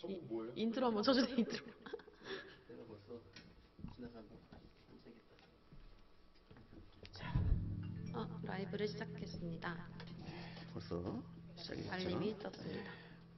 인트로 한번 쳐주세요. 인트로. 내가 벌써 지나가고 라이브를 시작했습니다. 벌써 시작했죠. 알림이 떴습니다.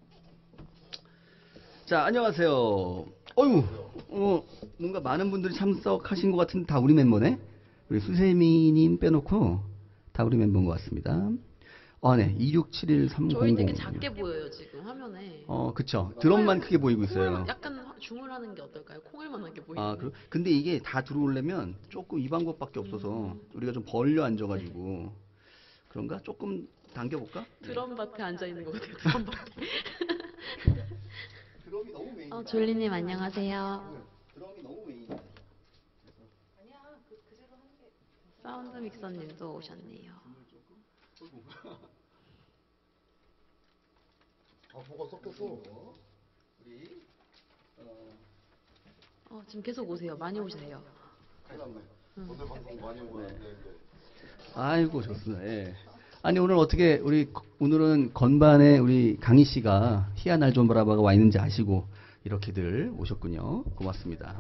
자, 안녕하세요. 어휴, 뭔가 많은 분들이 참석하신 것 같은데 다 우리 멤버네. 우리 수세미님 빼놓고 다 우리 멤버인 것 같습니다. 네, 2671300. 저희 되게 작게 보여요 지금 화면에. 그쵸. 드럼만 크게 보이고 있어요. 약간 줌을 하는 게 어떨까요? 콩알만하게 보이는. 근데 이게 다 들어오려면 조금 이 방법밖에 없어서 우리가 좀 벌려 앉아가지고 그런가? 조금 당겨볼까? 드럼밭에 앉아 있는 것 같아요. 드럼밭에. 드럼이 너무 메인. 졸리님 안녕하세요. 드럼이 너무 메인. 사운드 믹서님도 오셨네요. 뭐가 섞였어. 우리 지금 계속 오세요. 많이 오세요. 큰일 났네. 오늘 방송 많이 오고 있는데. 아이고 좋습니다. 예. 아니 오늘 어떻게 오늘은 건반에 우리 강희 씨가 희한할 좀 바라봐가 와 있는지 아시고 이렇게들 오셨군요. 고맙습니다.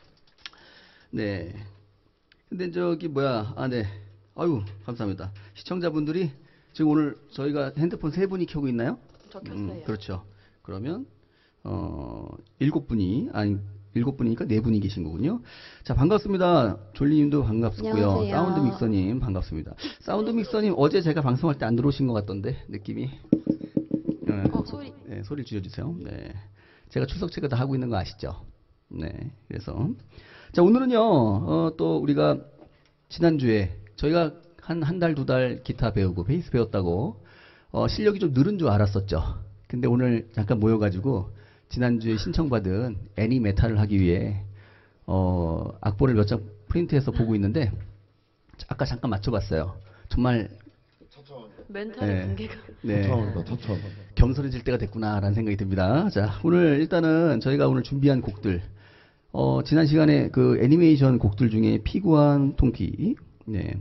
네. 근데 네. 아유 감사합니다. 시청자분들이 지금 오늘 저희가 핸드폰 3분이 켜고 있나요? 저 켰어요. 그렇죠. 그러면 7분이니까 4분이 계신 거군요. 자, 반갑습니다. 졸리님도 반갑고요. 안녕하세요. 사운드 믹서님 반갑습니다. 사운드 믹서님 어제 제가 방송할 때 안 들어오신 것 같던데 느낌이. 소리. 네, 소리를 줄여주세요. 네, 제가 출석 체크 다 하고 있는 거 아시죠? 네, 그래서 자 오늘은요 또 우리가 지난주에 저희가 한 달, 2달 기타 배우고 베이스 배웠다고 실력이 좀 늘은 줄 알았었죠. 근데 오늘 잠깐 모여가지고 지난주에 신청받은 애니 메탈을 하기 위해 악보를 몇 장 프린트해서 보고 있는데 아까 잠깐 맞춰봤어요. 정말 멘탈의 붕괴가. 천천히. 겸손해질 때가 됐구나라는 생각이 듭니다. 자, 오늘 일단은 저희가 오늘 준비한 곡들 지난 시간에 그 애니메이션 곡들 중에 피구한 통키, 네.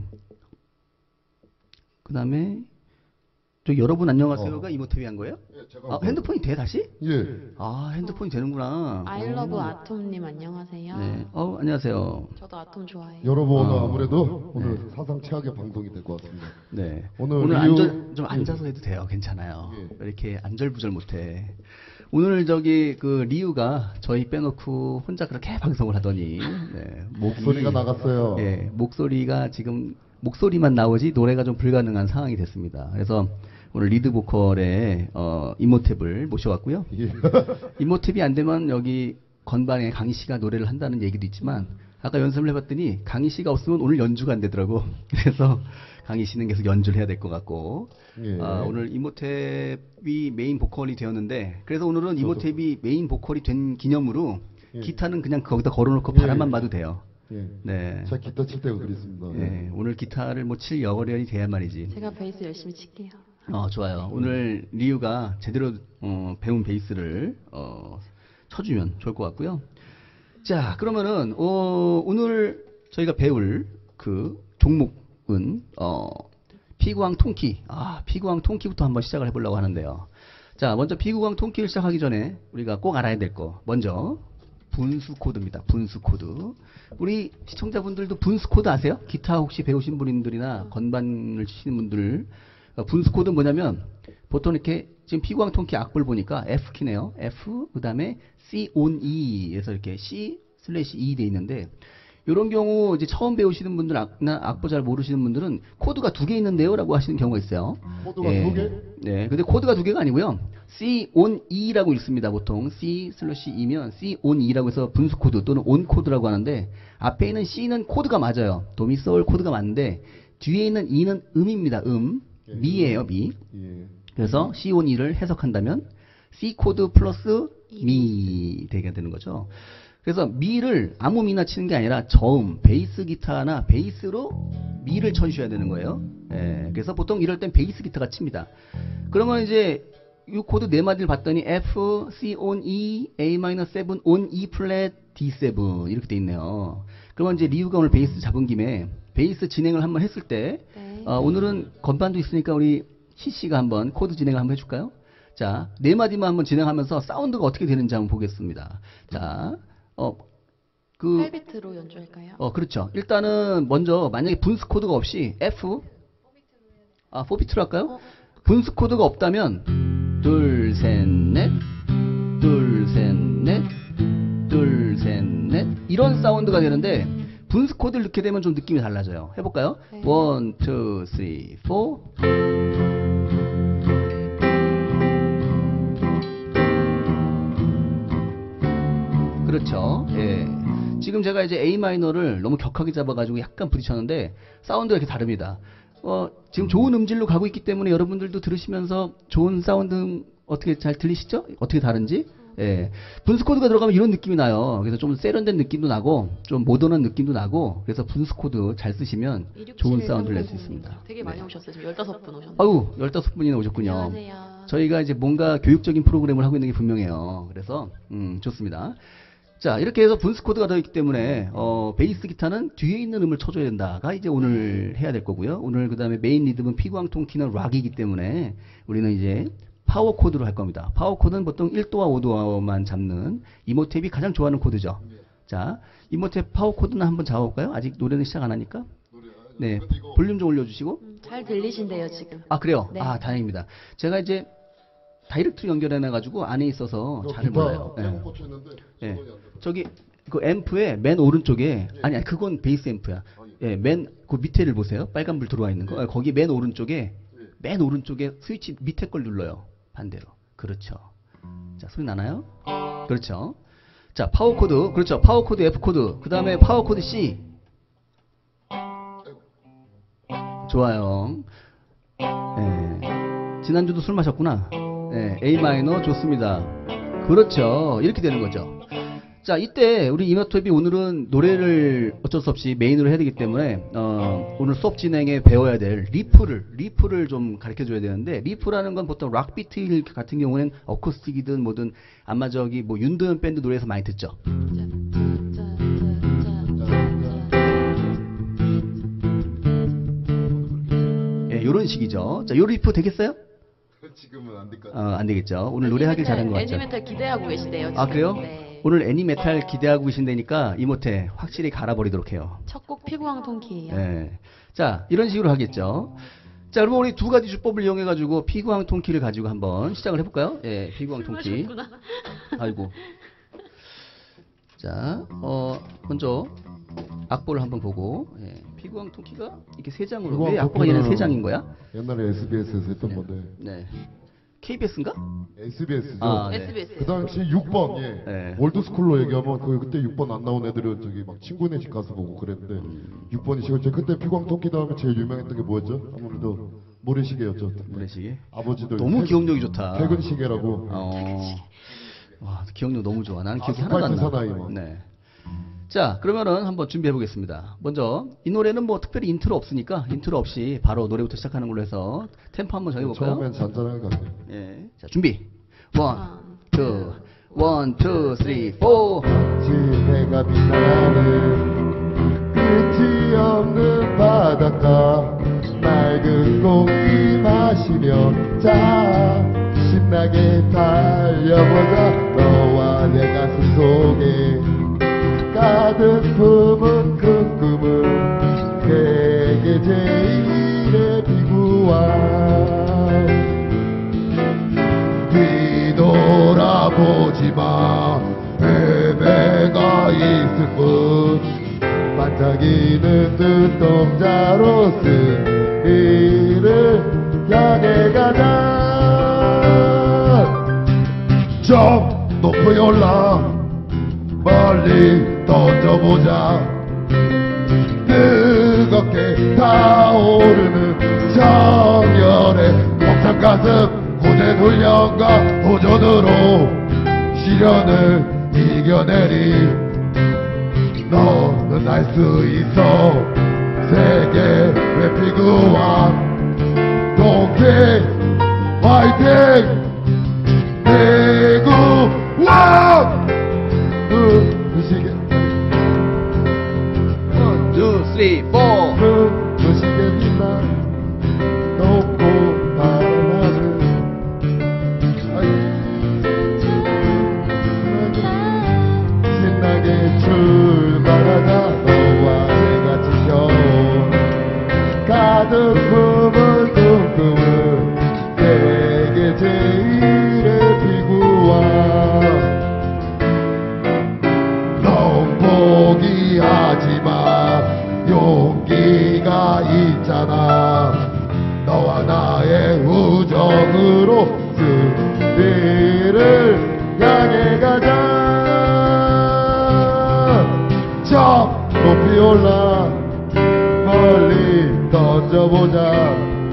그 다음에 여러분 안녕하세요가 이모티비 한 거예요? 예, 제가 핸드폰이 돼 다시? 예. 핸드폰이 되는구나. 아이러브 아톰님 안녕하세요. 네. 안녕하세요. 저도 아톰 좋아해요. 여러분 오늘 아무래도 오늘 사상 최악의 방송이 될 것 같습니다. 네. 오늘 좀 앉아서 해도 돼요. 괜찮아요. 예. 왜 이렇게 안절부절 못해. 오늘 그 리우가 저희 빼놓고 혼자 그렇게 방송을 하더니 네, 목소리가 나갔어요. 예, 목소리가 지금 목소리만 나오지 노래가 좀 불가능한 상황이 됐습니다. 그래서 오늘 리드 보컬의 이모탭을 모셔왔고요. 예. 이모탭이 안 되면 여기 건반에 강희 씨가 노래를 한다는 얘기도 있지만 아까 연습을 해봤더니 강희 씨가 없으면 오늘 연주가 안 되더라고. 그래서 강희 씨는 계속 연주를 해야 될 것 같고 예. 오늘 이모탭이 메인 보컬이 되었는데 그래서 오늘은 이모탭이 메인 보컬이 된 기념으로 예. 기타는 그냥 거기다 걸어놓고 예. 바람만 봐도 돼요. 예. 네. 제가 기타 칠 때가 그랬습니다. 네, 오늘 기타를 칠 여건이 돼야 말이지. 제가 베이스 열심히 칠게요. 좋아요. 오늘 리우가 제대로 배운 베이스를 쳐주면 좋을 것 같고요. 자, 그러면은 오늘 저희가 배울 그 종목은 피구왕 통키. 피구왕 통키부터 한번 시작을 해보려고 하는데요. 자, 먼저 피구왕 통키를 시작하기 전에 우리가 꼭 알아야 될 거. 먼저 분수 코드입니다. 분수 코드. 우리 시청자분들도 분수 코드 아세요? 기타 혹시 배우신 분들이나 건반을 치시는 분들 분수 코드는 뭐냐면 보통 이렇게 지금 피구왕 통키 악보를 보니까 F 키네요. F 그 다음에 C on E에서 이렇게 C/E 돼 있는데 이런 경우 이제 처음 배우시는 분들 악보 잘 모르시는 분들은 코드가 2개 있는데요라고 하시는 경우가 있어요. 코드가 2개? 네, 근데 코드가 2개가 아니고요. C on E라고 있습니다. 보통 C/E면 C on E라고 해서 분수 코드 또는 on 코드라고 하는데 앞에 있는 C는 코드가 맞아요. 도미솔 코드가 맞는데 뒤에 있는 E는 음입니다. 미예요, 미. 예. 그래서 C on E를 해석한다면 C 코드 플러스 미 되게 되는 거죠. 그래서 미를 아무 미나 치는 게 아니라 저음, 베이스 기타나 베이스로 미를 쳐주셔야 되는 거예요. 예, 그래서 보통 이럴 땐 베이스 기타가 칩니다. 그러면 이제 이 코드 4마디를 봤더니 F, C on E, A-7 on E 플랫, D7 이렇게 돼 있네요. 그러면 이제 리우가 오늘 베이스 잡은 김에 베이스 진행을 한번 했을 때 네. 오늘은 건반도 있으니까 우리 희씨가 한번 코드 진행을 한번 해줄까요? 자, 네 마디만 한번 진행하면서 사운드가 어떻게 되는지 한번 보겠습니다. 자, 8비트로 연주할까요? 그렇죠. 일단은 먼저 만약에 분수 코드가 없이 F, 4비트로 할까요? 분수 코드가 없다면 둘, 셋, 넷, 둘, 셋, 넷, 둘, 셋, 넷 이런 사운드가 되는데 분수 코드를 넣게 되면 좀 느낌이 달라져요. 해볼까요? 네. 1, 2, 3, 4 그렇죠. 예. 지금 제가 이제 A 마이너를 너무 격하게 잡아가지고 약간 부딪혔는데 사운드가 이렇게 다릅니다. 지금 좋은 음질로 가고 있기 때문에 여러분들도 들으시면서 좋은 사운드 어떻게 잘 들리시죠? 어떻게 다른지? 예. 분수 코드가 들어가면 이런 느낌이 나요. 그래서 좀 세련된 느낌도 나고 좀 모던한 느낌도 나고 그래서 분수 코드 잘 쓰시면 좋은 사운드를 낼 수 있습니다. 되게 많이 오셨어요. 지금 15분 오셨네요. 아유, 15분이나 오셨군요. 안녕하세요. 저희가 이제 뭔가 교육적인 프로그램을 하고 있는 게 분명해요. 그래서 좋습니다. 자, 이렇게 해서 분수 코드가 들어있기 때문에 베이스 기타는 뒤에 있는 음을 쳐줘야 된다가 이제 오늘 해야 될 거고요. 오늘 그 다음에 메인 리듬은 피구왕통키는 락이기 때문에 우리는 이제 파워 코드로 할 겁니다. 파워 코드는 보통 1도와 5도만 잡는 이모탭이 가장 좋아하는 코드죠. 자, 이모탭 파워 코드는 한번 잡아볼까요? 아직 노래는 시작 안 하니까. 네, 볼륨 좀 올려주시고. 잘 들리신대요, 지금. 아, 그래요? 네. 아, 다행입니다. 제가 이제 다이렉트로 연결해놔가지고 안에 있어서 잘 몰라요. 네. 예. 저기 그 앰프의 맨 오른쪽에 아니 그건 베이스 앰프야. 예, 맨 그 밑에를 보세요. 빨간 불 들어와 있는 거. 거기 맨 오른쪽에 스위치 밑에 걸 눌러요. 반대로. 그렇죠. 자, 소리 나나요? 그렇죠. 자, 파워 코드. 그렇죠. 파워 코드 F 코드. 그다음에 파워 코드 C. 좋아요. 예. 지난주도 술 마셨구나. 네, A 마이너 좋습니다. 그렇죠. 이렇게 되는 거죠. 자, 이때 우리 이모탭이 오늘은 노래를 어쩔 수 없이 메인으로 해야 되기 때문에 오늘 수업 진행에 배워야 될 리프를 좀 가르쳐 줘야 되는데 리프라는 건 보통 락 비트 같은 경우는 어쿠스틱이든 뭐든 아마 저기 뭐 윤도현 밴드 노래에서 많이 듣죠. 예, 요런 식이죠. 자, 요 리프 되겠어요? 지금은 안 될까요? 안 되겠죠. 오늘 노래하길 잘한 것 같죠. 애니메탈 기대하고 계시대요. 지금. 아, 그래요? 네. 오늘 애니메탈 기대하고 계신다니까 이모테 확실히 갈아버리도록 해요. 첫 곡 피구왕통키예요. 네. 자, 이런 식으로 하겠죠. 자, 그럼 우리 두 가지 주법을 이용해가지고 피구왕통키를 가지고 한번 시작을 해볼까요? 예, 피구왕통키. 아이고. 자, 먼저 악보를 한번 보고 피구왕통키가 이렇게 세 장으로 왜 악보가 얘는 세 장인 거야? 옛날에 SBS에서 했던 네. 건데. 네. KBS인가? SBS죠. 아, 네. SBS. 그 당시 6번, 예. 네. 올드스쿨로 얘기하면 그때 6번 안 나온 애들은 저기 막 친구네 집 가서 보고 그랬는데 6번이 시골 그때 피광통키 다음에 제일 유명했던 게 뭐였죠? 아무래도 모래시계였죠. 모래시계? 아버지들 너무 기억력이 좋다. 퇴근시계라고. 와, 기억력 너무 좋아. 나는 기억이 아스팔트 하나도 안 나. 사나이 뭐. 네. 자, 그러면은 한번 준비해 보겠습니다. 먼저 이 노래는 뭐 특별히 인트로 없으니까 인트로 없이 바로 노래부터 시작하는 걸로 해서 템포 한번 정해 볼까요? 처음엔 잔잔하게 가세요. 예. 자, 준비. 1, 2, 1, 2, 3, 4. 지해가 빛나는 끝이 없는 바닷가 맑은 공기 마시며 자 신나게 달려보자 너와 내 가슴 속에 가득 품은 큰 꿈은 세계 제일의 피구왕 뒤돌아보지마 패배가 있을 뿐 반짝이는 눈동자로 승리를 향해 가자 좀 높이 올라 멀리 던져보자 뜨겁게 타오르는 정열의 벅찬 가슴 고된 훈련과 도전으로 시련을 이겨내리 너는 할 수 있어 세계 피구왕 동키 파이팅 피구왕 시계 1, 2, 3, 4. 그 시계 빛나 높고 파란 하늘 올라 멀리 던져보자.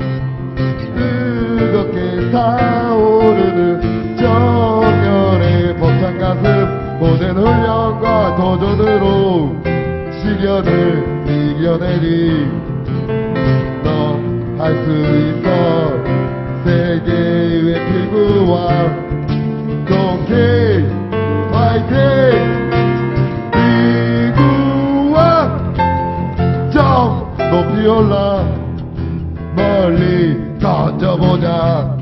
뜨겁게 타오르는 정열의 벅찬 가슴, 모든 훈련과 도전으로 시련을 이겨내리. 너 할 수 있어. 세계의 피구왕 동키 파이팅. 피구왕 저 높이 올라 멀리 던져보자.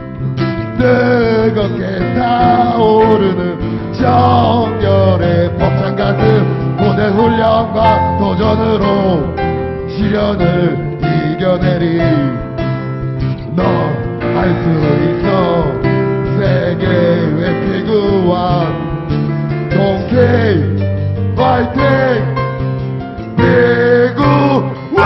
뜨겁게 타오르는 정열의 벅찬 가슴, 모든 훈련과 도전으로 시련을 이겨내리. 너 할 수 있어. 세계의 피구왕 동키 파이팅. 피구왕.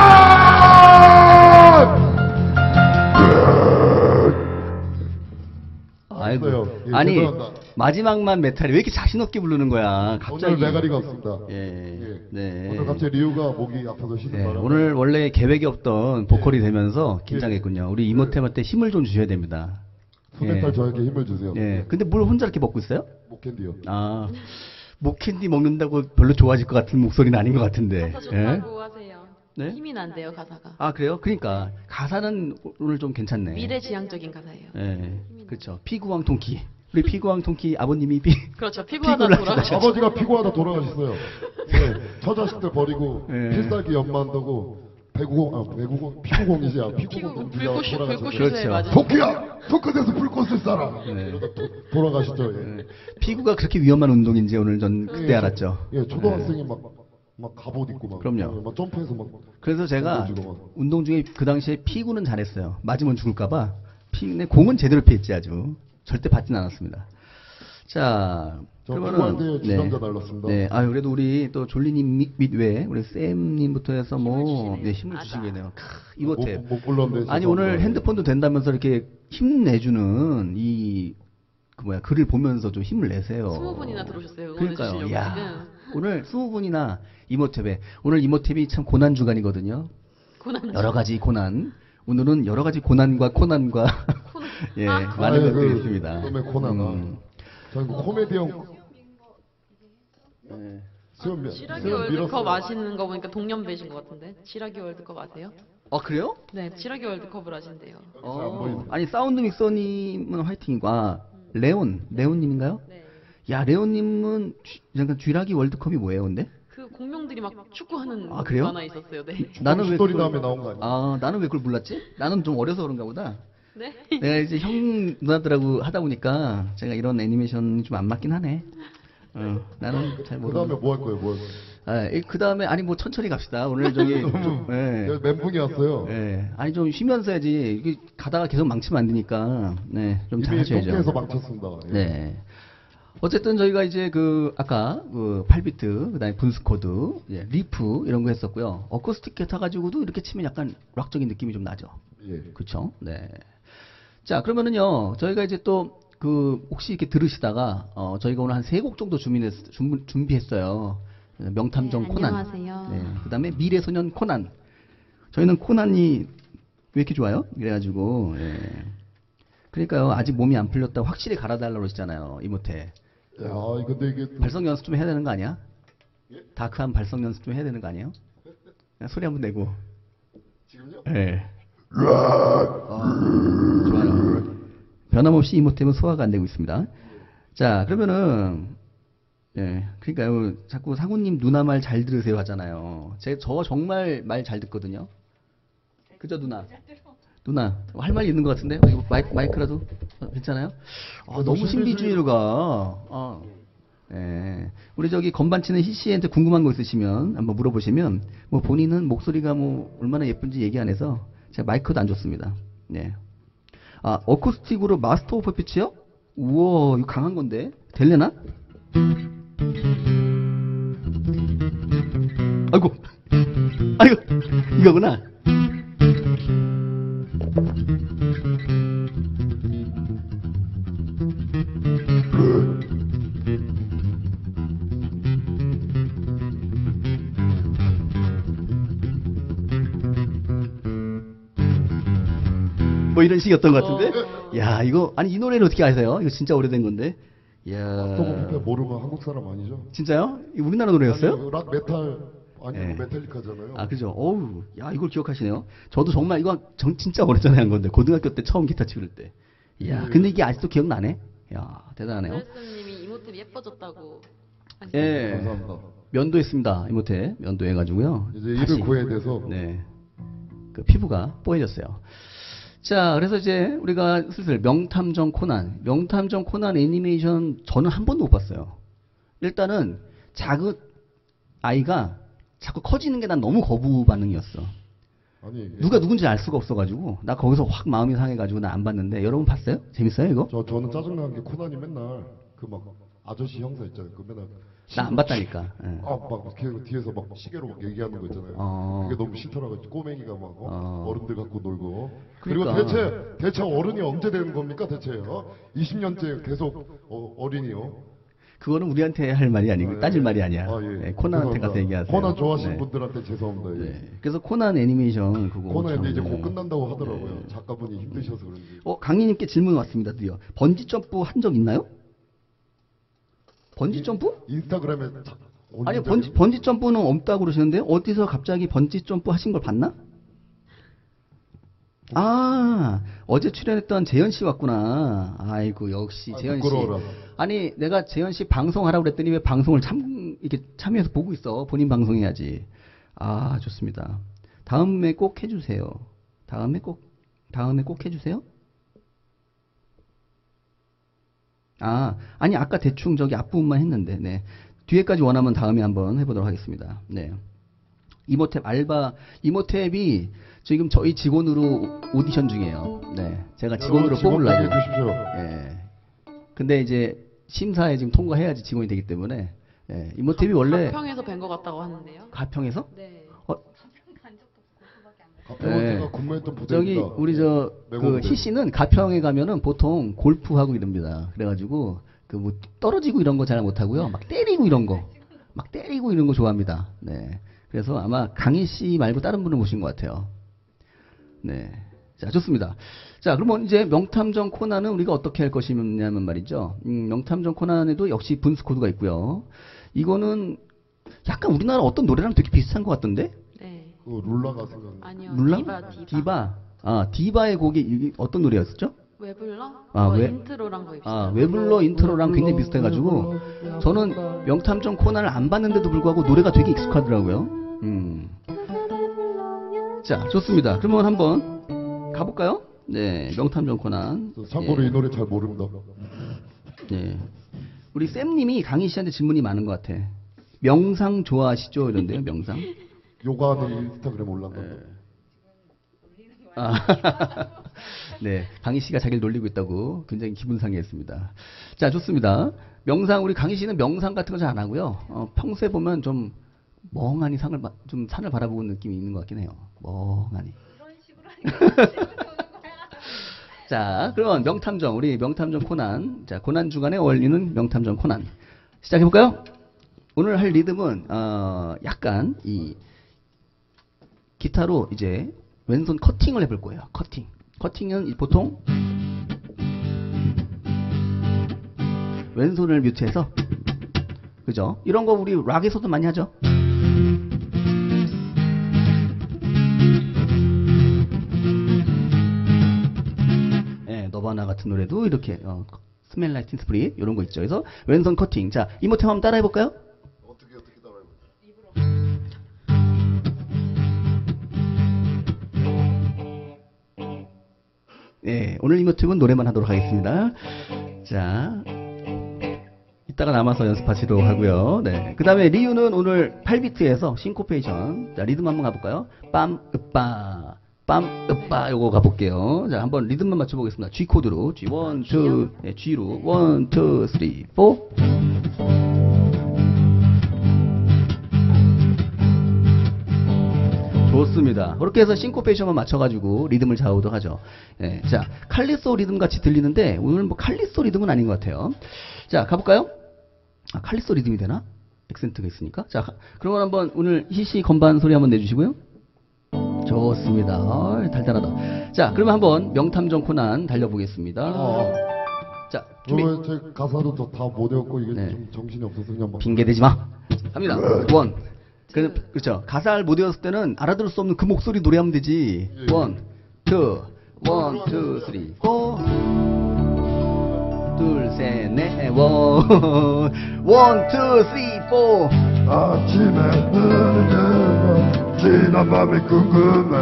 아이고. 예, 아니 죄송합니다. 마지막만 메탈이 왜 이렇게 자신 없게 부르는 거야? 갑자기. 오늘 메가리가 없습니다. 예. 네. 오늘 갑자기 리우가 목이 아파서 쉬는 네, 바람에 오늘 원래 계획이 없던 보컬이 되면서 긴장했군요. 우리 이모템한테 힘을 좀 주셔야 됩니다. 소개탈 예. 저에게 힘을 주세요. 예. 근데 뭘 혼자 이렇게 먹고 있어요? 목캔디요. 아, 목캔디 먹는다고 별로 좋아질 것 같은 목소리는 아닌 것 같은데. 가사 예? 좋다고 하세요. 네? 힘이 난대요 가사가. 아, 그래요? 그러니까 가사는 오늘 좀 괜찮네. 미래지향적인 가사예요. 예. 그렇죠. 피구왕 통키. 우리 피구왕 통키 아버님이 그렇죠. 피부하다 피부를 돌아가셨죠. 아버지가 피고하다 돌아가셨어요. 네, 처자식들 버리고 예. 필살기 연만다고 피구공이지. 피구공 불꽃 그렇죠. 슈즈에 맞으. 토끼야! 토끼에서 불꽃을 쏴라! 네. 이러다 돌아가시죠. 예. 예. 피구가 그렇게 위험한 운동인지 오늘 전 그때 알았죠. 예, 초등학생이 막 갑옷 입고 막, 그럼요. 막 점프해서 막 그래서 제가 던지고 막. 운동 중에 그 당시에 피구는 잘했어요. 맞으면 죽을까봐. 근데 공은 제대로 피했지 아주. 절대 받진 않았습니다. 자, 저 피구한테 주전자 날랐습니다. 네, 아 그래도 우리 또 졸리님 밑외 우리 쌤님부터 해서 뭐 힘을 주시네요. 힘을 맞아. 주시고 계네요. 이모테. 못 불렀네. 아니 오늘 핸드폰도 된다면서 이렇게 힘내주는 이 그 뭐야 글을 보면서 좀 힘을 내세요. 20분이나 들어오셨어요. 그러니까요. 응원해주시려고 야, 지금. 오늘 20분이나 이모탭에 오늘 이모탭이 참 고난 주간이거든요. 고난. 여러 가지 고난. 오늘은 여러 가지 고난과 코난과 예 많은 것들이 있습니다. 그다음에 코난. 저는 그 코미디언 예. 수염 지라기 월드컵 아시는 거 보니까 동년배신 것 같은데. 지라기 월드컵 아세요? 아 그래요? 네, 지라기 월드컵을 아신대요. 안 보이네. 아니 사운드 믹서님은 화이팅이고 레온님인가요? 네. 야 레온님은 약간 쥐라기 월드컵이 뭐예요, 근데? 그 공룡들이 막 축구하는 아, 그래요? 만화 있었어요. 네. 나는 왜 스토리 그걸- 다음에 나온 거 아니야? 아 나는 왜 그걸 몰랐지? 나는 좀 어려서 그런가 보다. 네. 내가 이제 형 누나들하고 하다 보니까 제가 이런 애니메이션이 좀 안 맞긴 하네. 나는 잘 그 모르. 다음에 뭐 할 거예요? 뭐 할 거예요? 그 다음에 아니 뭐 천천히 갑시다. 오늘 저기 좀, 예. 제가 멘붕이 왔어요. 예. 아니 좀 쉬면서 해야지. 이게 가다가 계속 망치면 안 되니까. 네, 좀 잘 이미 하셔야죠. 통계에서 망쳤습니다. 예. 네. 어쨌든 저희가 이제 그 아까 그 8비트 그다음에 분스코드, 예, 리프 이런 거 했었고요. 어쿠스틱 기타 가지고도 이렇게 치면 약간 락적인 느낌이 좀 나죠. 예. 그렇죠? 네. 자, 그러면은요. 저희가 이제 또 그 혹시 이렇게 들으시다가 저희가 오늘 한 3곡 정도 준비했어요. 명탐정 네, 코난. 안녕하세요. 네. 그다음에 미래소년 코난. 저희는 코난이 왜 이렇게 좋아요? 그래가지고 예. 그러니까요. 아직 몸이 안 풀렸다고 확실히 갈아달라고 그러시잖아요. 이모테. 야, 근데 이게 또 발성 연습 좀 해야 되는 거 아니야? 다크한 발성 연습 좀 해야 되는 거 아니에요? 그냥 소리 한번 내고. 지금요? 예. 좋아요. 변함없이 이모템은 소화가 안 되고 있습니다. 자, 그러면은 예, 그러니까요. 자꾸 상우님 누나 말 잘 들으세요 하잖아요. 저 정말 말 잘 듣거든요. 그죠 누나? 누나 할 말 있는 것 같은데 이거 마이크라도 괜찮아요? 너무 신비주의로 가. 예. 우리 저기 건반 치는 희씨한테 궁금한 거 있으시면 한번 물어보시면 뭐 본인은 목소리가 뭐 얼마나 예쁜지 얘기 안 해서 제가 마이크도 안 줬습니다. 네. 어쿠스틱으로 마스터 오브 피치요? 우와 이거 강한 건데 될래나? 아이고 이거구나. 이런 식이었던 것 같은데. 야, 이거 아니 이 노래는 어떻게 아세요? 이거 진짜 오래된 건데. 야, 또그 모르면 한국 사람 아니죠? 진짜요? 이거 우리나라 노래였어요? 아니, 락 메탈 아니 네. 메탈리카잖아요. 아, 그죠. 어우, 야, 이걸 기억하시네요. 저도 정말 이거 진짜 오래전에 한 건데 고등학교 때 처음 기타 치를 때. 이야, 근데 이게 아직도 기억나네. 야, 대단하네요. 멜스님이 이모티브 예뻐졌다고. 예, 감사합니다. 면도했습니다. 이모테 면도해가지고요. 이제 다시. 이를 구해야 돼서 네, 그 피부가 뽀얘졌어요. 자, 그래서 이제 우리가 슬슬 명탐정 코난 애니메이션 저는 한 번도 못 봤어요. 일단은 작은 아이가 자꾸 커지는 게 난 너무 거부 반응이었어. 아니 누가 누군지 알 수가 없어가지고 나 거기서 확 마음이 상해가지고 나 안 봤는데 여러분 봤어요? 재밌어요 이거? 저는 짜증나는 게 코난이 맨날 그 막 아저씨 형사 있잖아요. 그 맨날 나 안 봤다니까. 예. 막 뒤에서 막 시계로 막 얘기하는 거 있잖아요. 그게 너무 싫더라고요. 꼬맹이가 막 어른들 갖고 놀고. 그리고 그러니까. 대체 어른이 언제 되는 겁니까 대체요? 20년째 계속 어린이요. 그거는 우리한테 할 말이 아니고 예. 따질 말이 아니야. 아, 예. 예, 코난한테 가서 죄송합니다. 얘기하세요. 코난 좋아하시는 네. 분들한테 죄송합니다. 예. 네. 그래서 코난 애니메이션 그거. 코난인데 이제 참, 곧 네. 끝난다고 하더라고요. 작가분이 힘드셔서 그런지. 강희님께 질문 왔습니다. 드디어 번지 점프 한 적 있나요? 번지 점프? 인스타그램에 아니 올린 적이 번지 점프는 없다고 그러시는데 어디서 갑자기 번지 점프 하신 걸 봤나? 아, 어제 출연했던 재현 씨 왔구나. 아이고 역시 아, 재현 씨. 부끄러워라. 아니 내가 재현 씨 방송하라고 그랬더니 왜 방송을 이렇게 참여해서 보고 있어? 본인 방송해야지. 아, 좋습니다. 다음에 꼭 해주세요. 다음에 꼭 해주세요. 아, 아니 아까 대충 저기 앞부분만 했는데, 네. 뒤에까지 원하면 다음에 한번 해보도록 하겠습니다. 네. 이모탭 알바, 이모탭이 지금 저희 직원으로 오디션 중이에요. 네. 제가 직원으로 직원 뽑으려고. 되게 해주십시오. 예. 근데 이제 심사에 지금 통과해야지 직원이 되기 때문에, 예. 이모탭이 원래 가평에서 뵌 것 같다고 하는데요. 가평에서? 네. 가평은 네. 제가 근무했던 저기 부대입니다. 우리 저 그 매고부대. 희씨는 가평에 가면은 보통 골프하고 이럽니다. 그래가지고 그 뭐 떨어지고 이런 거 잘 못하고요. 막 때리고 이런 거 좋아합니다. 네. 그래서 아마 강희 씨 말고 다른 분을 모신 것 같아요. 네. 자, 좋습니다. 자, 그러면 이제 명탐정 코난은 우리가 어떻게 할 것이냐면 말이죠. 명탐정 코난에도 역시 분수 코드가 있고요. 이거는 약간 우리나라 어떤 노래랑 되게 비슷한 것 같던데? 네. 그 룰라가 생각나. 아니요. 룰라? 디바. 아, 디바의 곡이 이게 어떤 노래였었죠? 왜 불러? 아, 왜? 인트로랑 거의 비슷해요. 아, 웨블러 인트로랑 굉장히 비슷해가지고 저는 명탐정 코난을 안 봤는데도 불구하고 노래가 되게 익숙하더라고요. 자, 좋습니다. 그러면 한번 가볼까요? 네, 명탐정 코난. 참고로 예. 이 노래 잘 모릅니다. 네. 우리 쌤님이 강희 씨한테 질문이 많은 것 같아. 명상 좋아하시죠? 이런데요, 명상. 요가는 인스타그램 올랐나? 아, 네, 강희 씨가 자기를 놀리고 있다고 굉장히 기분 상해했습니다. 자, 좋습니다. 명상, 우리 강희 씨는 명상 같은 거 잘 안 하고요. 평소에 보면 좀 멍하니 좀 산을 바라보고 있는 느낌이 있는 것 같긴 해요. 멍하니. 자, 그러면 명탐정, 우리 명탐정 코난. 자, 고난 주간에 어울리는 명탐정 코난. 시작해볼까요? 오늘 할 리듬은, 약간 이 기타로 이제 왼손 커팅을 해볼 거예요. 커팅은 보통 왼손을 뮤트해서, 그죠? 이런 거 우리 락에서도 많이 하죠. 예, 너바나 같은 노래도 이렇게 스멜 라이트 틴 스프릿 이런 거 있죠. 그래서 왼손 커팅. 자, 이모템 한번 따라해 볼까요? 어떻게 따라해요? 네, 오늘 이모티브는 노래만 하도록 하겠습니다. 자, 이따가 남아서 연습하시도록 하고요. 네, 그 다음에 리유는 오늘 8비트에서 싱코페이션. 자, 리듬 한번 가볼까요? 빰, 으빠, 빰, 으빠. 요거 가볼게요. 자, 한번 리듬만 맞춰보겠습니다. G 코드로. G, 1, 2, 네, G로. 1, 2, 3, 4. 좋습니다. 그렇게 해서 싱코페이션만 맞춰가지고 리듬을 잡아오도록 하죠. 네, 자, 칼리소 리듬 같이 들리는데 오늘 뭐 칼리소 리듬은 아닌 것 같아요. 자, 가볼까요? 아, 칼리소 리듬이 되나? 액센트가 있으니까. 자, 그러면 한번 오늘 희씨 건반 소리 한번 내주시고요. 좋습니다. 달달하다. 자, 그러면 한번 명탐정 코난 달려보겠습니다. 자, 준비. 제 가사도 다 못 외웠고 이게 네. 좀 정신이 없어서 그냥 막. 핑계대지 마. 갑니다. 원. 그렇죠. 가사를 못 외웠을 때는 알아들을 수 없는 그 목소리 노래하면 되지. 예. 원, 투, 원, 투, 쓰리, 포. 둘, 셋, 넷, 원, 원, 투, 쓰리, 포. 아침에 눈을 뜨면 지난 밤이 궁금해.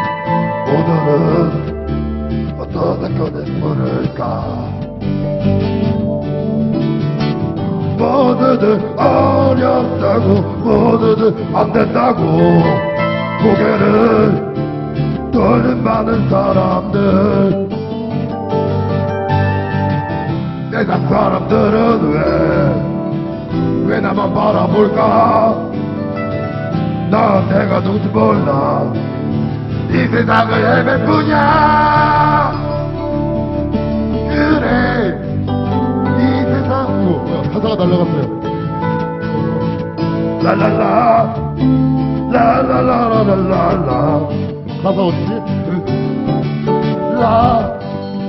오늘은 어떤 사건이 모를까. 모두들 어렵다고 모두들 안된다고 고개를 돌린 많은 사람들. 세상 사람들은 왜 나만 바라볼까. 난 내가 누군지 몰라. 이 세상을 헤맬 뿐이야. 그래 이 세상. 가사가 날라갔어요. 랄랄라 랄랄라라랄랄라. 가사 어디지? 라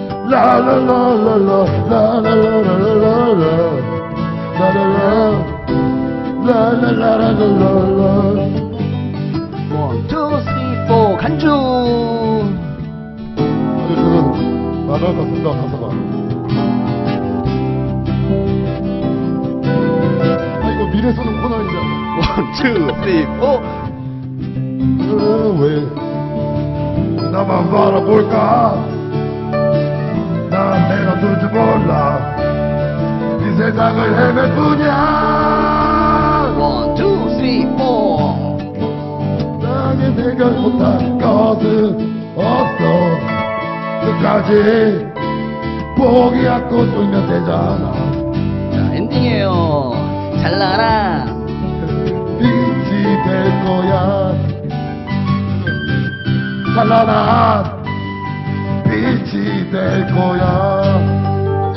라라라라라 라라라라라라 라라라 라라라라라라. 원, 투, 쓰리, 포. 간주. 아니 그건 날아갔습니다. 가사가. 아 이거 미래소년 코난이잖아. 원, 투, 쓰리, 포. 왜 나만 바라볼까. 난 내가 누군지 몰라. 이 세상을 헤맬 뿐이야. 원, 투, 쓰리, 포. 나게 생각 못할 것은 없어. 끝까지 포기하고 돌면 되잖아. 자, 엔딩이에요. 잘나라. 빛이 될 거야. 찬란한 빛이 될 거야.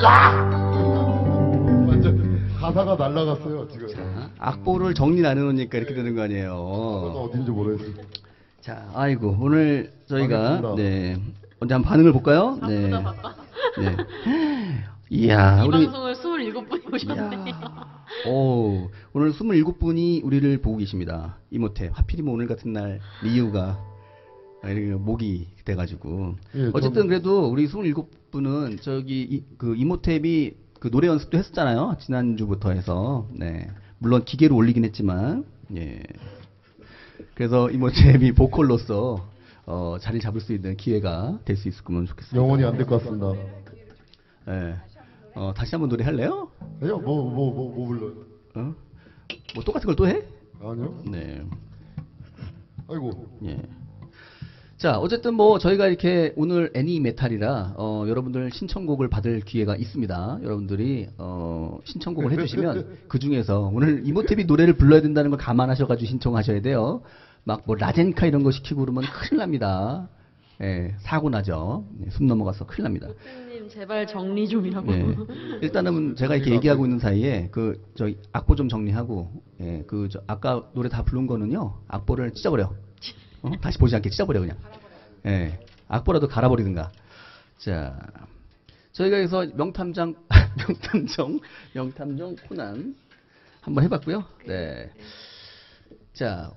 완전 가사가 날라갔어요 지금. 악보를 정리 안 해놓으니까 이렇게 되는 거 가사가 아니에요. 어딘지 모르겠어요. 자, 아이고 오늘 저희가 알겠습니다. 네 언제 한번 반응을 볼까요? 네. 네. 이야, 이 우리 방송을 27분이 오셨네요. 오, 오늘 27분이 우리를 보고 계십니다. 이모태. 하필이면 오늘 같은 날 리우가 이렇게 목이 돼가지고 예, 어쨌든 그래도 우리 27분은 저기 그 이모탭이 그 노래 연습도 했었잖아요. 지난주부터 해서. 네. 물론 기계로 올리긴 했지만 예. 그래서 이모탭이 보컬로서 자리 잡을 수 있는 기회가 될 수 있었으면 좋겠습니다. 영원히 안 될 것 같습니다. 예. 다시 한번 노래 할래요? 아니요, 뭐 불러요? 뭐 똑같은 걸 또 해? 아니요. 네. 아이고. 예. 자, 어쨌든 뭐 저희가 이렇게 오늘 애니메탈이라 여러분들 신청곡을 받을 기회가 있습니다. 여러분들이 신청곡을 해주시면 그 중에서 오늘 이모티비 노래를 불러야 된다는 걸 감안하셔가지고 신청하셔야 돼요. 막 뭐 라젠카 이런 거 시키고 그러면 큰일 납니다. 예, 사고 나죠. 예, 숨 넘어가서 큰일 납니다. 님 제발 정리 좀이라고. 예. 일단은 제가 이렇게 얘기하고 있는 사이에 저 악보 좀 정리하고 예, 아까 노래 다 부른 거는요 악보를 찢어버려. 다시 보지 않게 찢어버려 그냥. 예, 악보라도 갈아버리든가. 자, 저희가 여기서 명탐정 코난 한번 해봤고요. 네. 자,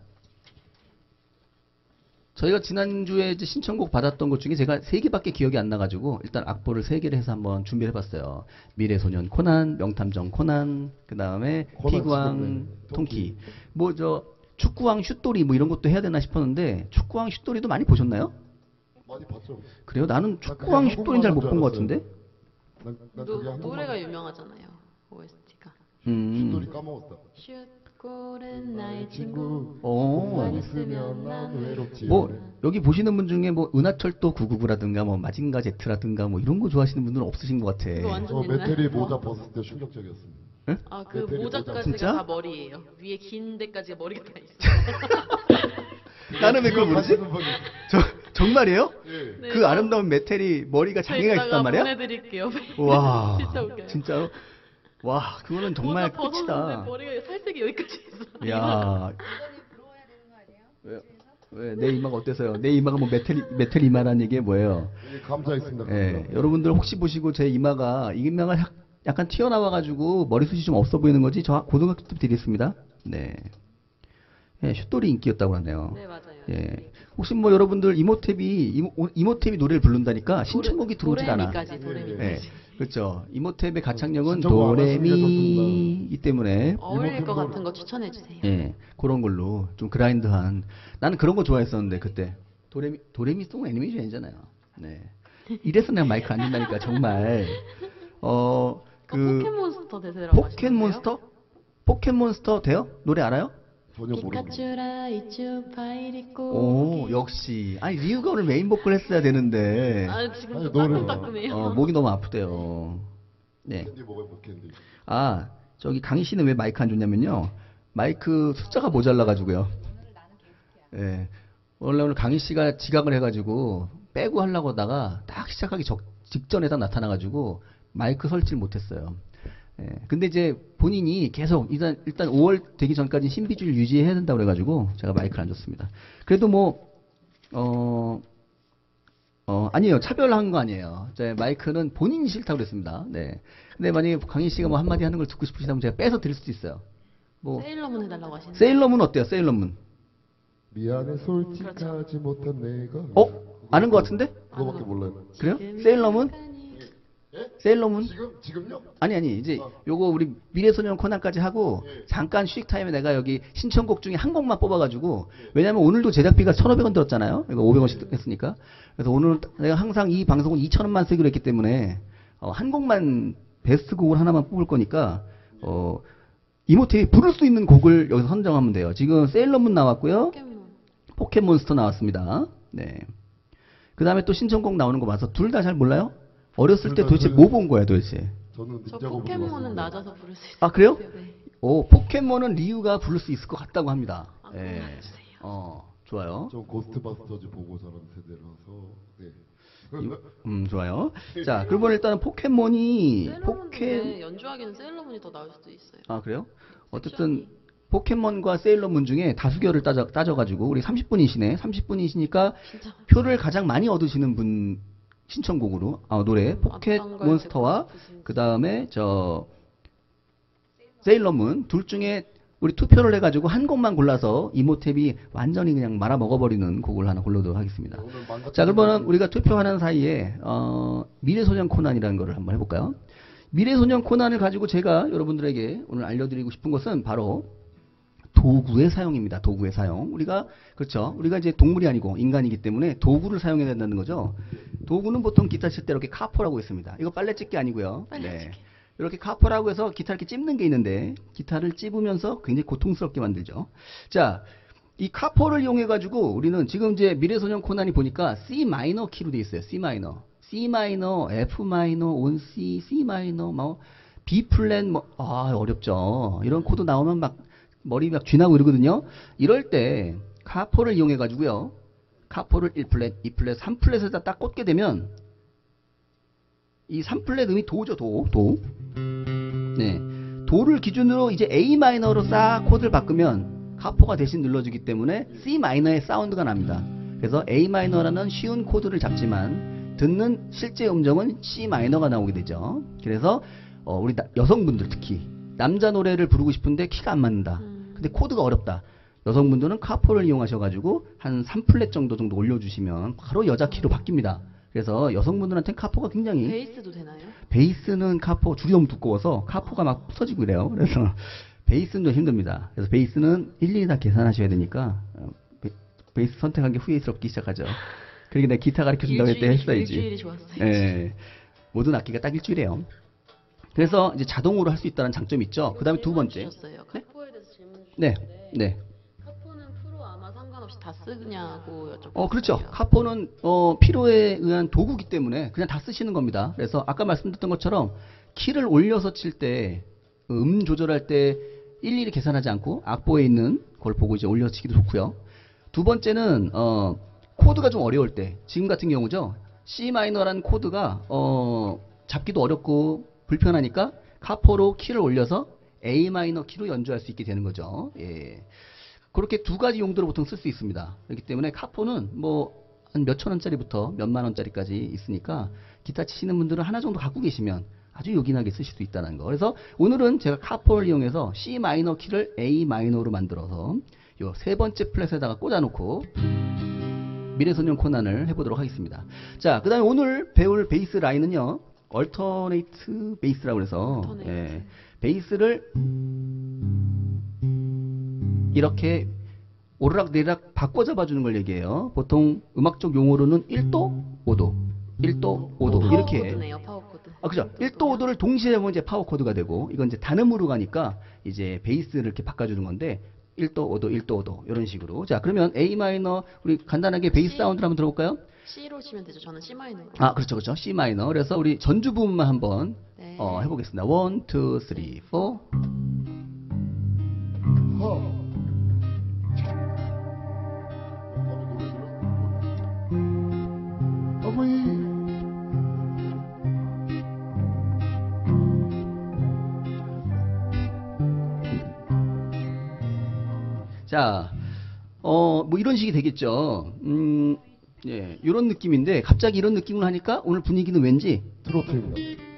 저희가 지난주에 이제 신청곡 받았던 것 중에 제가 3개밖에 기억이 안 나가지고 일단 악보를 3개를 해서 한번 준비를 해봤어요. 미래소년 코난, 명탐정 코난, 그 다음에 코난 피구왕 치고는 통키. 뭐 축구왕 슛돌이 뭐 이런 것도 해야 되나 싶었는데 축구왕 슛돌이도 많이 보셨나요? 많이 봤죠. 그래요? 나는 그냥 축구왕 슛돌인 잘 못 본 것 한국만 같은데? 난 저기 한국만 노래가 유명하잖아요. OST가. 슛돌이 까먹었다. 슛골은 나의 친구. 오. 만 있으면 난 외롭지. 뭐 여기 보시는 분 중에 뭐 은하철도 999라든가 뭐 마징가 제트라든가 뭐 이런 거 좋아하시는 분들은 없으신 것 같아. 그거 완전 저 옛날. 메테리 모자 벗을 때 충격적이었습니다. 아, 그 메테리 모자까지가 진짜? 다 머리예요. 위에 긴 데까지가 머리가 다 있어요. 나는 왜 그걸 모르지? 기억하시는 분이- 정말이에요? 예. 네, 그 아름다운 메텔이 머리가 저 장애가 이따가 있단 말이야? 보내드릴게요. 와, 진짜 웃겨요. 진짜로? 와, 그거는 정말 모자 벗었는데 끝이다. 머리가 살색이 여기까지 있어. 야, 왜, 내 이마가 어때서요? 내 이마가 뭐 메텔 이마라는 얘기 뭐예요? 예, 감사 있습니다. 예, 여러분들 혹시 보시고 제 이마가 약간 튀어나와가지고 머리숱이 좀 없어 보이는 거지? 저 고등학교 때부터 드리겠습니다. 네. 예, 슛돌이 인기였다고 하네요. 네, 맞아요. 예. 혹시 뭐 여러분들 이모탭이 노래를 부른다니까 신청곡이 들어오질 않아. 도레미까지, 도레미까지. 예. 그렇죠. 이모탭의 가창력은 신청곡 안 왔으면 도레미이기 때문에 어울릴 것 같은 거 추천해 주세요. 예, 그런 걸로 좀 그라인드한 나는 그런 거 좋아했었는데 그때 도레미송 애니메이션이잖아요. 네. 이래서 내가 마이크 안 준다니까 정말 포켓몬스터 대세라고 포켓몬스터? 포켓몬스터 돼요? 노래 알아요? 전혀 모릅니다. 피카츄라 이츄 파이리코. 오, 역시. 아니, 리우가 오늘 메인 보컬 했어야 되는데. 아, 지금 아니, 좀 노래를 따끔따끔해요. 목이 너무 아프대요. 네. 캔디 먹어요, 뭐 캔디. 아, 저기 강희 씨는 왜 마이크 안 줬냐면요. 마이크 숫자가 모자라가지고요. 예. 원래 오늘 강희 씨가 지각을 해가지고 빼고 하려고 하다가 딱 시작하기 직전에 딱 나타나가지고 마이크 설치를 못했어요. 예. 근데 이제 본인이 계속 일단 5월 되기 전까지 신비주의를 유지해야 된다고 그래가지고 제가 마이크를 안 줬습니다. 그래도 뭐, 아니에요. 차별한 거 아니에요. 제 마이크는 본인이 싫다고 그랬습니다. 네. 근데 만약에 강희 씨가 뭐 한마디 하는 걸 듣고 싶으시다면 제가 빼서 드릴 수도 있어요. 뭐, 세일러문 해달라고 하시는. 세일러문 어때요? 세일러문. 미안해 솔직하지 못한 내가. 아는 것 같은데? 그거밖에 몰라요. 그래요? 세일러문? 세일러문? 지금요? 아니 이제 요거 우리 미래소년 코난까지 하고 잠깐 휴식 타임에 내가 여기 신청곡 중에 한 곡만 뽑아가지고 왜냐면 오늘도 제작비가 1,500원 들었잖아요. 이거 500원씩 했으니까. 그래서 오늘 내가 항상 이 방송은 2,000원만 쓰기로 했기 때문에 한 곡만 베스트 곡을 하나만 뽑을 거니까 이모티브 부를 수 있는 곡을 여기서 선정하면 돼요. 지금 세일러문 나왔고요. 포켓몬스터 나왔습니다. 네. 그 다음에 또 신청곡 나오는 거 봐서 둘 다 잘 몰라요? 어렸을 때 도대체 뭐 본 거야 도대체? 저는 저 닌자고 포켓몬은 낮아서 부를 수 있어요. 아 그래요? 네. 오 포켓몬은 리우가 부를 수 있을 것 같다고 합니다. 아, 예. 그럼 해주세요. 좋아요. 저 고스트바스터즈 보고 자란 세대라서. 네. 좋아요. 자 그러면 일단은 포켓몬이 세일러문인데 연주하기는 세일러문이 더 나을 수도 있어요. 아 그래요? 어쨌든 포켓몬과 세일러문 중에 다수결을 따져가지고 우리 30분이시네. 30분이시니까 진짜. 표를 가장 많이 얻으시는 분 신청곡으로 노래 포켓몬스터와 그 다음에 저 세일러문 둘 중에 우리 투표를 해가지고 한 곡만 골라서 이모탭이 완전히 그냥 말아 먹어버리는 곡을 하나 골라도록 하겠습니다. 자 그러면 우리가 투표하는 사이에 미래소년 코난이라는 거를 한번 해볼까요? 미래소년 코난을 가지고 제가 여러분들에게 오늘 알려드리고 싶은 것은 바로 도구의 사용입니다. 도구의 사용. 우리가 이제 동물이 아니고 인간이기 때문에 도구를 사용해야 된다는 거죠. 도구는 보통 기타 칠 때 이렇게 카포라고 있습니다. 이거 빨래집게 아니고요. 네. 이렇게 카포라고 해서 기타 이렇게 찝는 게 있는데 기타를 찝으면서 굉장히 고통스럽게 만들죠. 자, 이 카포를 이용해 가지고 우리는 지금 이제 미래소년 코난이 보니까 C 마이너 키로 돼 있어요. C 마이너, C 마이너, F 마이너, 온 C, C 마이너, 뭐 B 플랫 어렵죠. 이런 코드 나오면 막 머리 막 쥐나고 이러거든요. 이럴 때 카포를 이용해 가지고요. 카포를 1플랫, 2플랫, 3플랫에다 딱 꽂게 되면 이 3플랫 음이 도죠, 도. 네. 도를 기준으로 이제 A 마이너로 싹 코드를 바꾸면 카포가 대신 눌러주기 때문에 C 마이너의 사운드가 납니다. 그래서 A 마이너라는 쉬운 코드를 잡지만 듣는 실제 음정은 C 마이너가 나오게 되죠. 그래서 우리 여성분들 특히 남자 노래를 부르고 싶은데 키가 안 맞는다. 근데 코드가 어렵다. 여성분들은 카포를 이용하셔가지고 한 3플랫 정도 올려주시면 바로 여자 키로 바뀝니다. 그래서 여성분들한테는 카포가 굉장히 베이스도 되나요? 베이스는 카포 줄이 너무 두꺼워서 카포가 막 부서지고 이래요. 그래서 베이스는 좀 힘듭니다. 그래서 베이스는 일일이 다 계산하셔야 되니까 베이스 선택한 게 후회스럽기 시작하죠. 그러니까 내가 기타 가르쳐준다고 할 때 했어야지. 일주일이 좋았어요. 예, 모든 악기가 딱 일주일이에요. 그래서 이제 자동으로 할 수 있다는 장점이 있죠. 그 다음에 두 번째. 카포에 대해서 질문 네, 주셨는데 네. 카포는 프로 아마 상관없이 다 쓰냐고 여쭤봤어요. 그렇죠. 카포는 필요에 의한 도구기 때문에 그냥 다 쓰시는 겁니다. 그래서 아까 말씀드렸던 것처럼 키를 올려서 칠 때 조절할 때 일일이 계산하지 않고 악보에 있는 걸 보고 이제 올려서 치기도 좋고요. 두 번째는 코드가 좀 어려울 때 지금 같은 경우죠. C 마이너라는 코드가 잡기도 어렵고 불편하니까 카포로 키를 올려서 A 마이너 키로 연주할 수 있게 되는 거죠. 예. 그렇게 두 가지 용도로 보통 쓸 수 있습니다. 그렇기 때문에 카포는 뭐 한 몇천 원짜리부터 몇만 원짜리까지 있으니까 기타 치시는 분들은 하나 정도 갖고 계시면 아주 요긴하게 쓰실 수 있다는 거. 그래서 오늘은 제가 카포를 이용해서 C 마이너 키를 A 마이너로 만들어서 요 세 번째 플랫에다가 꽂아놓고 미래소년 코난을 해보도록 하겠습니다. 자, 그 다음에 오늘 배울 베이스 라인은요, 얼터네이트 베이스라고 해서, 얼터네이트. 베이스를 이렇게 오르락내리락 바꿔 잡아주는 걸 얘기해요. 보통 음악적 용어로는 1도, 5도, 1도, 5도 이렇게. 파워코드네요, 파워코드. 아, 그죠. 1도, 5도를 동시에 잡으면 이제 파워 코드가 되고, 이건 이제 단음으로 가니까 이제 베이스를 이렇게 바꿔주는 건데, 1도, 5도, 1도, 5도 이런 식으로. 자, 그러면 A 마이너 우리 간단하게 베이스 C. 사운드를 한번 들어볼까요? C로 치면 되죠. 저는 C 마이너로. 아, 그렇죠, 그렇죠. C 마이너. 그래서 우리 전주 부분만 한번 네. 해보겠습니다. 1, 2, 3, 4. 자, 뭐 이런 식이 되겠죠. 예, 이런 느낌인데 갑자기 이런 느낌을 하니까 오늘 분위기는 왠지 트로트입니다.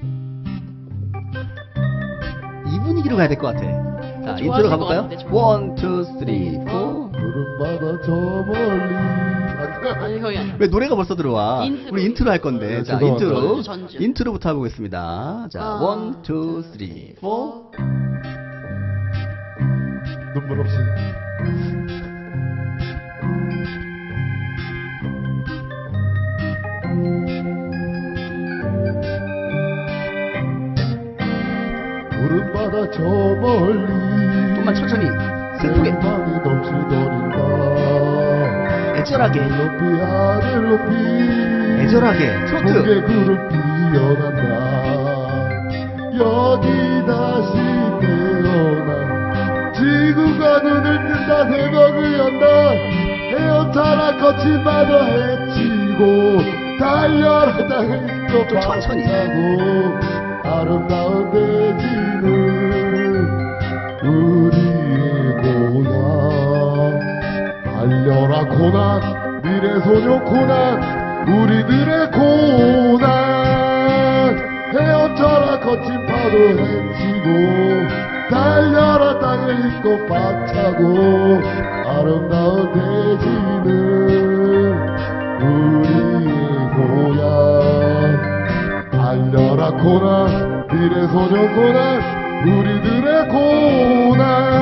이 분위기로 가야 될 것 같아. 자, 좋아하실 인트로 것 가볼까요? 같은데, 1, 2, 3, 4. 구름바다 저 멀리. 아니, 거기 아니에요. 왜 노래가 벌써 들어와? 인트로. 우리 인트로 할 건데. 네, 자, 죄송합니다. 인트로. 전주. 인트로부터 해보겠습니다. 자, 하나, 1, 2, 3, 4. 눈물 없이. 구름바다 저 멀리. 좀만 천천히. 슬프게. 세상이 넘치더니까. 애절하게. 높이 하늘 높이. 애절하게. 트로트. 게 구름 피어난다. 여기 다시 태어나. 지구가 눈을 뜬다. 새벽을 연다. 헤엄쳐라 거친 바다 헤치고 달려라 땅을 또 좀 천천히. 바라고 아름다운 대지는 우리의 고향. 달려라 고난 미래소녀 고난 우리들의 고난. 헤엄쳐라 거친 파도 헤치고 달려라 땅을 잇고 박차고 아름다운 대지는 우리의 고향. 달려라 고난 미래소녀 고난 우리들의 고난.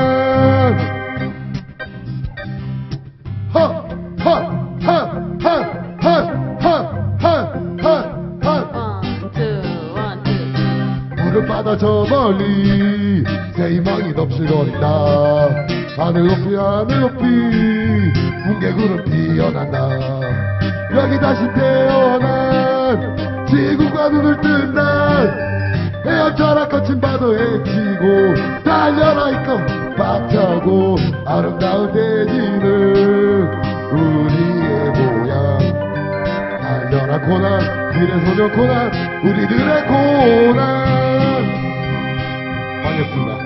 구름바다 저 멀리 새 희망이 넘실거린다. 하늘 높이 하늘 높이 뭉게구름 피어난다. 여기 다시 태어난 지구가 눈을 뜬다. 헤엄쳐라 거친 파도 헤치고 달려라 이껏 박차고 아름다운 대지는 우리의 고향. 달려라 고난 미래소녀 고난 우리들의 고난. 반갑습니다.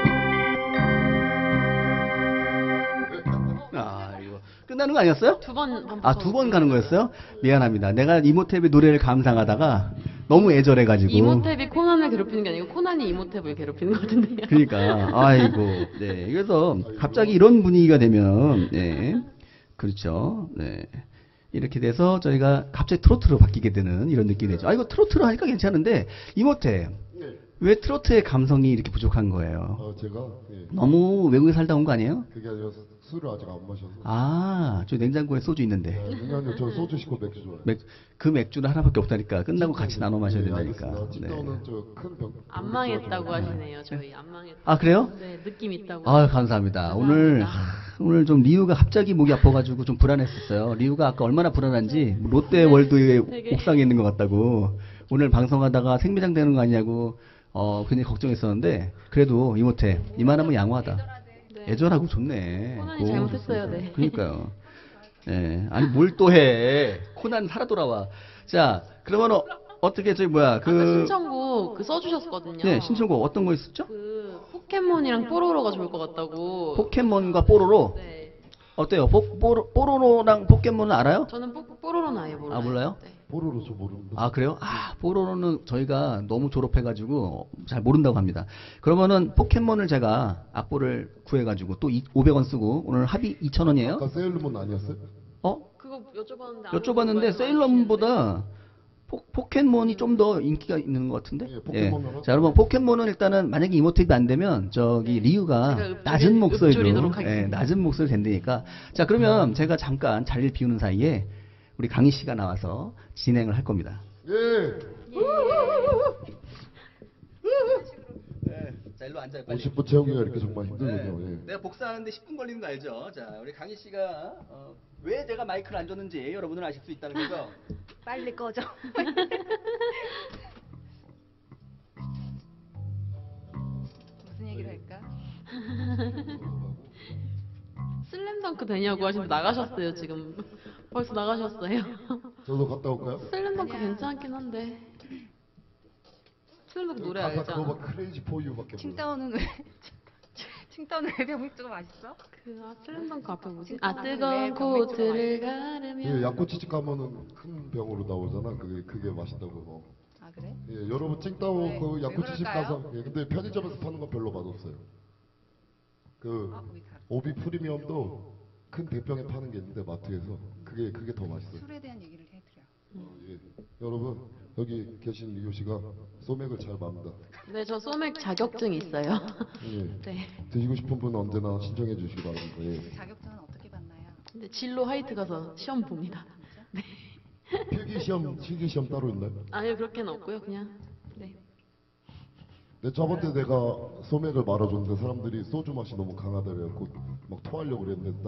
아, 이거 끝나는 거 아니었어요? 두 번 반복. 아, 두 번 가는 거였어요? 미안합니다. 내가 이모탭의 노래를 감상하다가 너무 애절해가지고. 이모탭이 코난을 괴롭히는 게 아니고 코난이 이모탭을 괴롭히는 것 같은데요. 그러니까, 아이고, 네. 그래서 갑자기 이런 분위기가 되면, 네. 그렇죠. 네. 이렇게 돼서 저희가 갑자기 트로트로 바뀌게 되는 이런 느낌이 되죠. 아, 이거 트로트로 하니까 괜찮은데, 이모탭. 왜 트로트의 감성이 이렇게 부족한 거예요? 제가 예, 너무 외국에 살다 온 거 아니에요? 그게 아니라 술을 아직 안 마셔서. 아, 저 냉장고에 소주 있는데. 왜냐면 저 소주 시고 맥주 좋아해요. 그 맥주는 하나밖에 없다니까. 끝나고 같이 나눠 마셔야 된다니까. 알겠습니다. 네. 찐따오는 저큰 병. 안 망했다고 하시네요. 저희 안 망했다고. 아, 그래요? 네, 느낌 있다고. 아, 감사합니다. 감사합니다. 오늘 좀 리우가 갑자기 목이 아파가지고 좀 불안했었어요. 리우가 아까 얼마나 불안한지 롯데월드의 되게. 옥상에 있는 것 같다고. 오늘 방송하다가 생매장 되는 거 아니냐고 굉장히 걱정했었는데 그래도 이모태 이만하면 양호하다. 네. 애절하고 좋네. 코난이 오. 잘못했어요. 네. 그러니까요. 예. 아니 뭘 또 해? 코난 살아 돌아와. 자, 그러면 어떻게 저기 뭐야 아까 신청곡 그 써주셨거든요. 네, 신청곡 어떤 거 있었죠? 그 포켓몬이랑 뽀로로가 좋을 것 같다고. 포켓몬과 뽀로로. 네. 어때요? 뽀로로랑 포켓몬은 알아요? 저는 뽀로로는 아예 몰라요. 아, 몰라요? 네. 뽀로로 저 모르는데. 아, 그래요? 아, 뽀로로는 저희가 너무 졸업해가지고 잘 모른다고 합니다. 그러면은 포켓몬을 제가 악보를 구해가지고 또 500원 쓰고 오늘 합의 2,000원이에요? 아까 세일러문 아니었어요? 그거 여쭤봤는데 여쭤봤는데 세일러문보다 포켓몬이 좀 더 인기가 있는 것 같은데? 예, 포켓몬은 자, 여러분 포켓몬은 일단은 만약에 이모티브 안 되면 저기 네. 리우가 제가 낮은 목소리로 읊조리도록 하겠습니다. 낮은 목소리 된다니까. 자, 그러면 제가 잠깐 자리를 비우는 사이에 우리 강희 씨가 나와서 진행을 할 겁니다. 예. 자, 일로 앉아요. 50분 채우기가 이렇게 정말 힘들군요. 예. 내가 복사하는데 10분 걸리는 거 알죠? 자, 우리 강희 씨가 왜 제가 마이크를 안 줬는지 여러분은 아실 수 있다는 거죠? 빨리 꺼져. 무슨 얘기를 할까? 슬램덩크 되냐고 하시는데 나가셨어요 지금. 벌써 나가셨어요. 저도 갔다 올까요? 슬램덩크 아니야. 괜찮긴 한데. 슬램덩크 노래 가사 알잖아. 그거 막 크레이지 포유밖에 몰라. 칭따오는 왜 칭따오는 왜 병맥주가 맛있어? 슬램덩크 앞에 뭐지? 진짜 아 뜨거운 왜 병맥주가 코트를 맛있어? 가르며. 예, 야쿠치집 가면은 큰 병으로 나오잖아. 그게 맛있다고. 아 그래? 예, 여러분 찡따오 왜? 그 왜 야쿠치집 그럴까요? 가서 예, 근데 편의점에서 파는 건 별로 맛없어요. 그 아 우리 다 오비 프리미엄도 큰 대병에 파는 게 있는데 마트에서 그게 더 맛있어요. 술에 대한 얘기를 해드려. 예. 여러분 여기 계신 리오 씨가 소맥을 잘 맙니다. 네, 저 소맥 자격증 있어요. 예. 네. 드시고 싶은 분은 언제나 신청해 주시기 바랍니다. 예. 자격증은 어떻게 받나요? 근데 진로 하이트 가서 시험 봅니다. 필기 시험 따로 있나요? 아니요, 그렇게는 없고요. 그냥. 네. 네, 저번 때 내가 소맥을 말아줬는데 사람들이 소주 맛이 너무 강하다 그래갖고 막 토하려고 그랬는데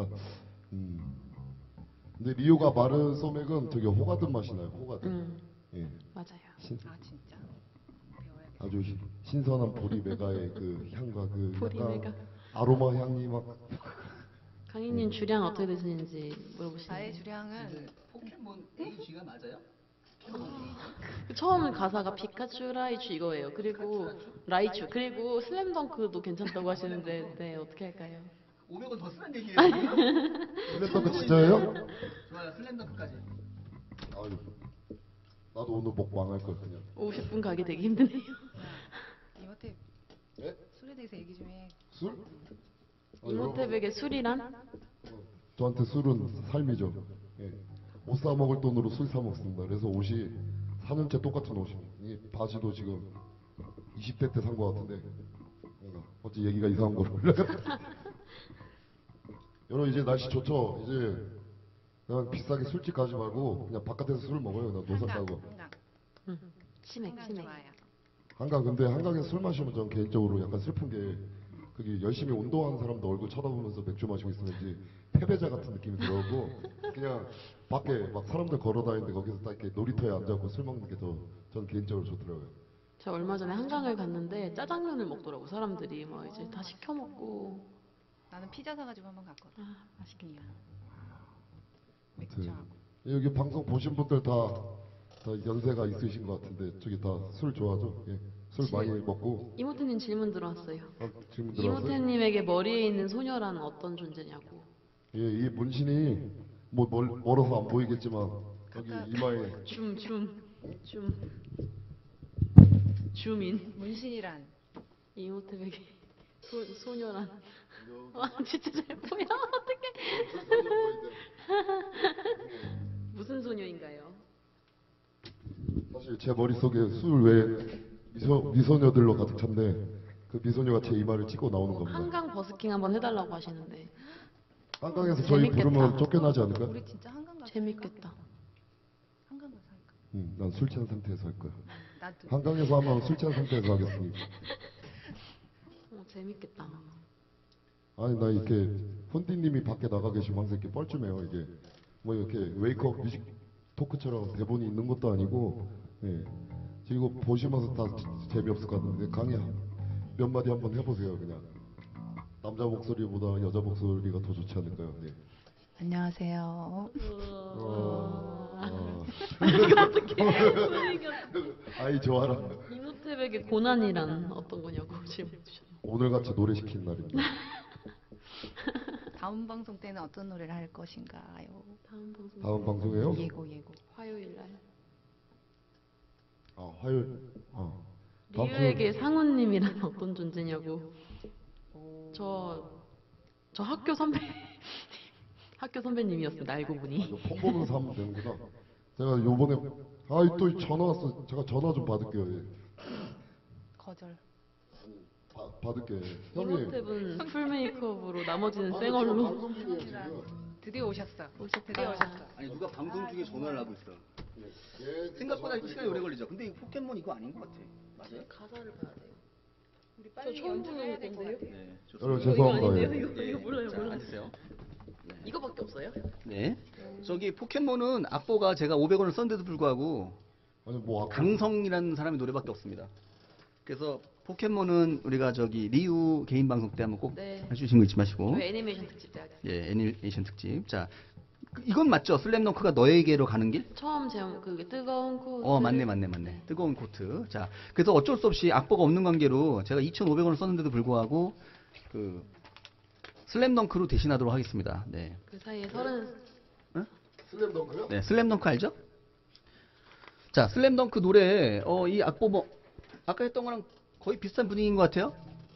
근데 리오가 마른 소맥은 되게 호가든 맛이 나요. 호가든. 예. 맞아요. 아 진짜? 배워야겠다. 아주 신선한 보리메가의 그 향과 그 보리메가. 약간 아로마 향이 막 강희님 주량 어떻게 되시는지 나의 물어보시네요. 주량은 포켓몬 AG가 맞아요? 처음 가사가 피카츄 라이츄 이거예요. 그리고 라이츄 그리고 슬램덩크도 괜찮다고 하시는데 네 어떻게 할까요? 500원 더 쓰는 얘기예요. 슬램덩크 진짜예요? 좋아요. 슬램덩크까지. 아유, 나도 오늘 목 망할 걸 그냥. 50분 가게 되게 힘드네요. 이모테 예? 술에 대해서 얘기 좀 해. 술? 이모태백의 술이란? 저한테 술은 삶이죠. 예. 옷 사 먹을 돈으로 술 사 먹습니다. 그래서 옷이 4년째 똑같은 옷입니다. 이 바지도 지금 20대 때 산 것 같은데 어째 얘기가 이상한 거로 여러분 이제 날씨 좋죠? 이제 그냥 비싸게 술집 가지 말고 그냥 바깥에서 술 먹어요. 그냥 노선 따고. 한강. 치맥 한강 치맥. 좋아요. 한강 근데 한강에서 술 마시면 전 개인적으로 약간 슬픈 게 그게 열심히 운동하는 사람도 얼굴 쳐다보면서 맥주 마시고 있으면지 패배자 같은 느낌이 들어오고 그냥 밖에 막 사람들 걸어다니는데 거기서 딱 이렇게 놀이터에 앉아서 술 먹는 게 더 전 개인적으로 좋더라고요. 저 얼마 전에 한강을 갔는데 짜장면을 먹더라고 사람들이 막 이제 다 시켜 먹고. 나는 피자 사가지고 한번 갔거든. 아 맛있겠다. 맥주하고. 여기 방송 보신 분들 다 연세가 있으신 것 같은데 저기 다 술 좋아하죠? 예. 술 많이 먹고 이모태님 질문 들어왔어요. 지금 들어왔어요? 이모태님에게 머리에 있는 소녀란 어떤 존재냐고. 예, 이 문신이 뭐 멀어서 안 보이겠지만 여기 이마에 줌인 문신이란 이모태백의 소녀란. 와 진짜 잘 보여. 어떡해. 무슨 소녀인가요? 사실 제 머릿속에 술 외에 미소녀들로 가득 찼네. 그 미소녀가 제 이마를 찍고 나오는 겁니다. 한강 버스킹 한번 해달라고 하시는데 한강에서 저희 재밌겠다. 부르면 쫓겨나지 않을까? 우리 진짜 한강 가서 재밌겠다. 한강 가서 할까? 난 술 취한 상태에서 할 거야. 나도. 한강에서 하면 술 취한 상태에서 하겠습니다. 재밌겠다. 아니 나 이렇게 혼디님이 밖에 나가 계시면 항상 이렇게 뻘쭘해요. 이게 뭐 이렇게 웨이크업 뮤직 토크처럼 대본이 있는 것도 아니고 예. 지금 이거 보시면서 다 재미없을 것 같은데 강의 몇 마디 한번 해보세요. 그냥 남자 목소리보다 여자 목소리가 더 좋지 않을까요? 네. 안녕하세요. 이거 어떻게 아이 좋아라. 이모태백의 고난이란 어떤 거냐고 질문 주셨어요. 오늘같이 노래 시킨 날입니다. 다음 방송 때는 어떤 노래를 할 것인가요? 다음 방송에요? 예고. 화요일 날. 아, 화요일. 다음 주- 리우에게 상우님이란 어떤 존재냐고. 저 학교 선배 학교 선배님이었습니다. 알고 보니. 이거 폰 보면서 하면 되는구나. 제가 요번에 또 전화 왔어. 제가 전화 좀 받을게요. 예. 거절. 받을게. 형님. 이모탭은 풀 메이크업으로 나머지는 저 생얼로. 방송 중이에요 지금. 드디어 오셨어. 오셨다. 드디어 오셨어. 아니 누가 방송 중에 전화를 하고 있어. 예, 생각보다 시간이 오래 걸리죠. 근데 이 포켓몬 이거 아닌 것 같아. 맞아요? 가사를 봐야 돼요. 우리 저 빨리 처음 연주를 해야 될 것 보는 같아. 건데요? 네. 여러분 이거 죄송합니다. 아닌데요? 예. 이거 몰라요. 자, 몰라요. 앉으세요. 이거밖에 없어요? 네. 저기 포켓몬은 악보가 제가 500원을 썼는데도 불구하고 아니 뭐 아까 강성이라는 사람의 노래밖에 없습니다. 그래서 포켓몬은 우리가 저기 리우 개인 방송 때 한번 꼭 네. 해주신 거 잊지 마시고. 저희 애니메이션 특집 때 하겠습니다. 예, 애니메이션 특집. 자, 이건 맞죠? 슬램덩크가 너에게로 가는 길? 처음 제목 그게 뜨거운 코트. 맞네. 뜨거운 코트. 자, 그래서 어쩔 수 없이 악보가 없는 관계로 제가 2,500원을 썼는데도 불구하고 그 슬램덩크로 대신하도록 하겠습니다. 네. 그 사이에 30. 슬램덩크요? 네, 슬램덩크 알죠? 자, 슬램덩크 노래, 이 악보 뭐, 아까 했던 거랑 거의 비슷한 분위기인 것 같아요?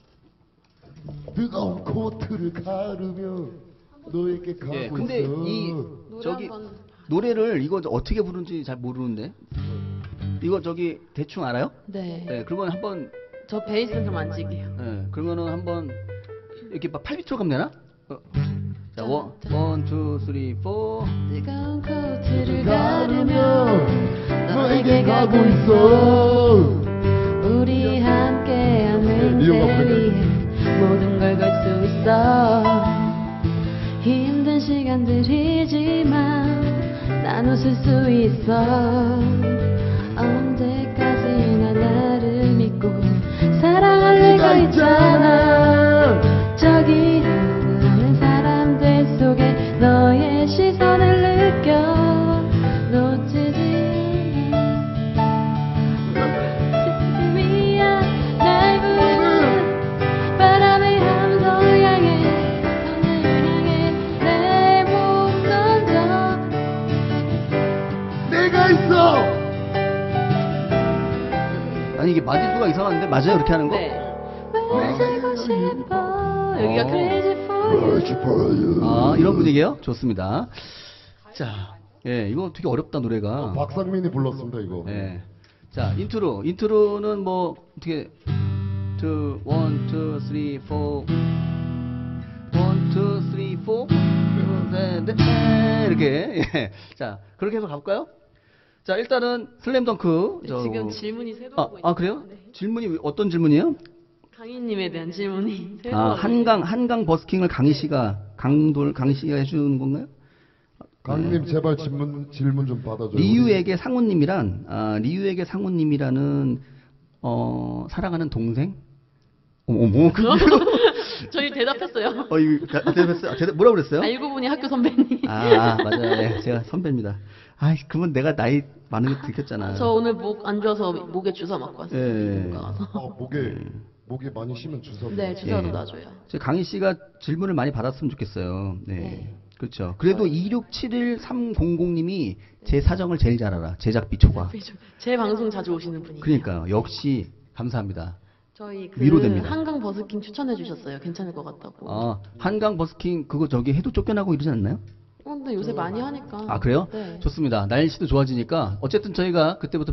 뜨거운 코트를 가르며 너에게 가고 예, 근데 있어. 이, 노래 저기, 한번. 노래를 이거 어떻게 부르는지 잘 모르는데. 이거 저기 대충 알아요? 네. 네, 그러면 한번, 저 베이스는 좀 안 찍게요. 그러면은 한번, 이렇게 막 8비트로 가면 되나? 자, 원, 자. 원, 투, 쓰리, 포. 뜨거운 코트를 가르며 가르며 너에게 가고 있어. 우리 함께하는 리오가 부르네. 위해 모든 걸 걸 수 있어. 힘든 시간들이지만 난 웃을 수 있어. 언제까지나 나를 믿고 사랑할 내가 있잖아. 저기 많은 사람들 속에 너의 시선을 느껴 놓치지 않아. 미야 날 부르는 바람의 함성 향해 하늘을 향해 내 몸 던져. 내가 있어. 아니, 이게 마디수가 이상한데, 맞아요? 이렇게 하는 거? 네. 마시고 싶어. 여기가 crazy for you. 이런 분위기예요? 좋습니다. 자, 예, 이거 되게 어렵다 노래가. 박상민이 불렀습니다 이거. 예. 자, 인트로는 뭐 어떻게 2, 1, 2, 3, 4 1, 2, 3, 4 네, 이렇게. 예. 자, 그렇게 해서 가볼까요? 자, 일단은 슬램덩크. 네, 지금 질문이 새로 오고 있어요. 그래요? 네. 질문이 어떤 질문이에요? 강희님에 대한 질문이 새로 오고 한강 버스킹을 강희 씨가 해주는 건가요? 강님 제발 질문 좀 받아줘요. 리유에게 상우님이라는 사랑하는 동생? 어머, 그 저희 대답했어요. 이거 대답했어요? 뭐라고 그랬어요? 알고 보니 학교 선배님. 맞아요. 네, 제가 선배입니다. 그러면 내가 나이 많은 게 들켰잖아. 저 오늘 목 안 좋아서 목에 주사 맞고 왔어요. 예. 못 가서. 목에 많이 심은 주사. 네, 주사도 예. 놔줘요. 강희 씨가 질문을 많이 받았으면 좋겠어요. 네. 네. 그렇죠. 그래도 2671300님이 제 사정을 제일 잘 알아. 제작비 초과. 제 방송 자주 오시는 분이. 그러니까요. 역시 감사합니다. 저희 위로됩니다. 한강 버스킹 추천해 주셨어요. 괜찮을 것 같다고. 한강 버스킹 그거 저기 해도 쫓겨나고 이러지 않나요? 근데 요새 많이 하니까. 그래요? 네. 좋습니다. 날씨도 좋아지니까 어쨌든 저희가 그때부터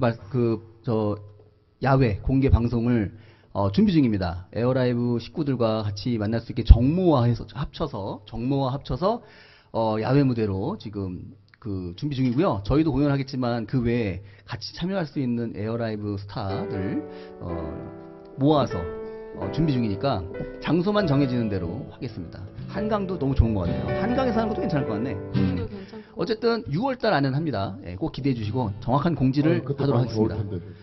야외 공개 방송을 준비 중입니다. 에어라이브 식구들과 같이 만날 수 있게 정모와 합쳐서 야외 무대로 지금 그 준비 중이고요. 저희도 공연하겠지만 그 외에 같이 참여할 수 있는 에어라이브 스타들 모아서 준비 중이니까 장소만 정해지는 대로 하겠습니다. 한강도 너무 좋은 것 같네요. 한강에서 하는 것도 괜찮을 것 같네. 분위기도 괜찮고. 어쨌든 6월달 안에는 합니다. 꼭 기대해 주시고 정확한 공지를 그때 하도록 많이 좋을 하겠습니다. 텐데.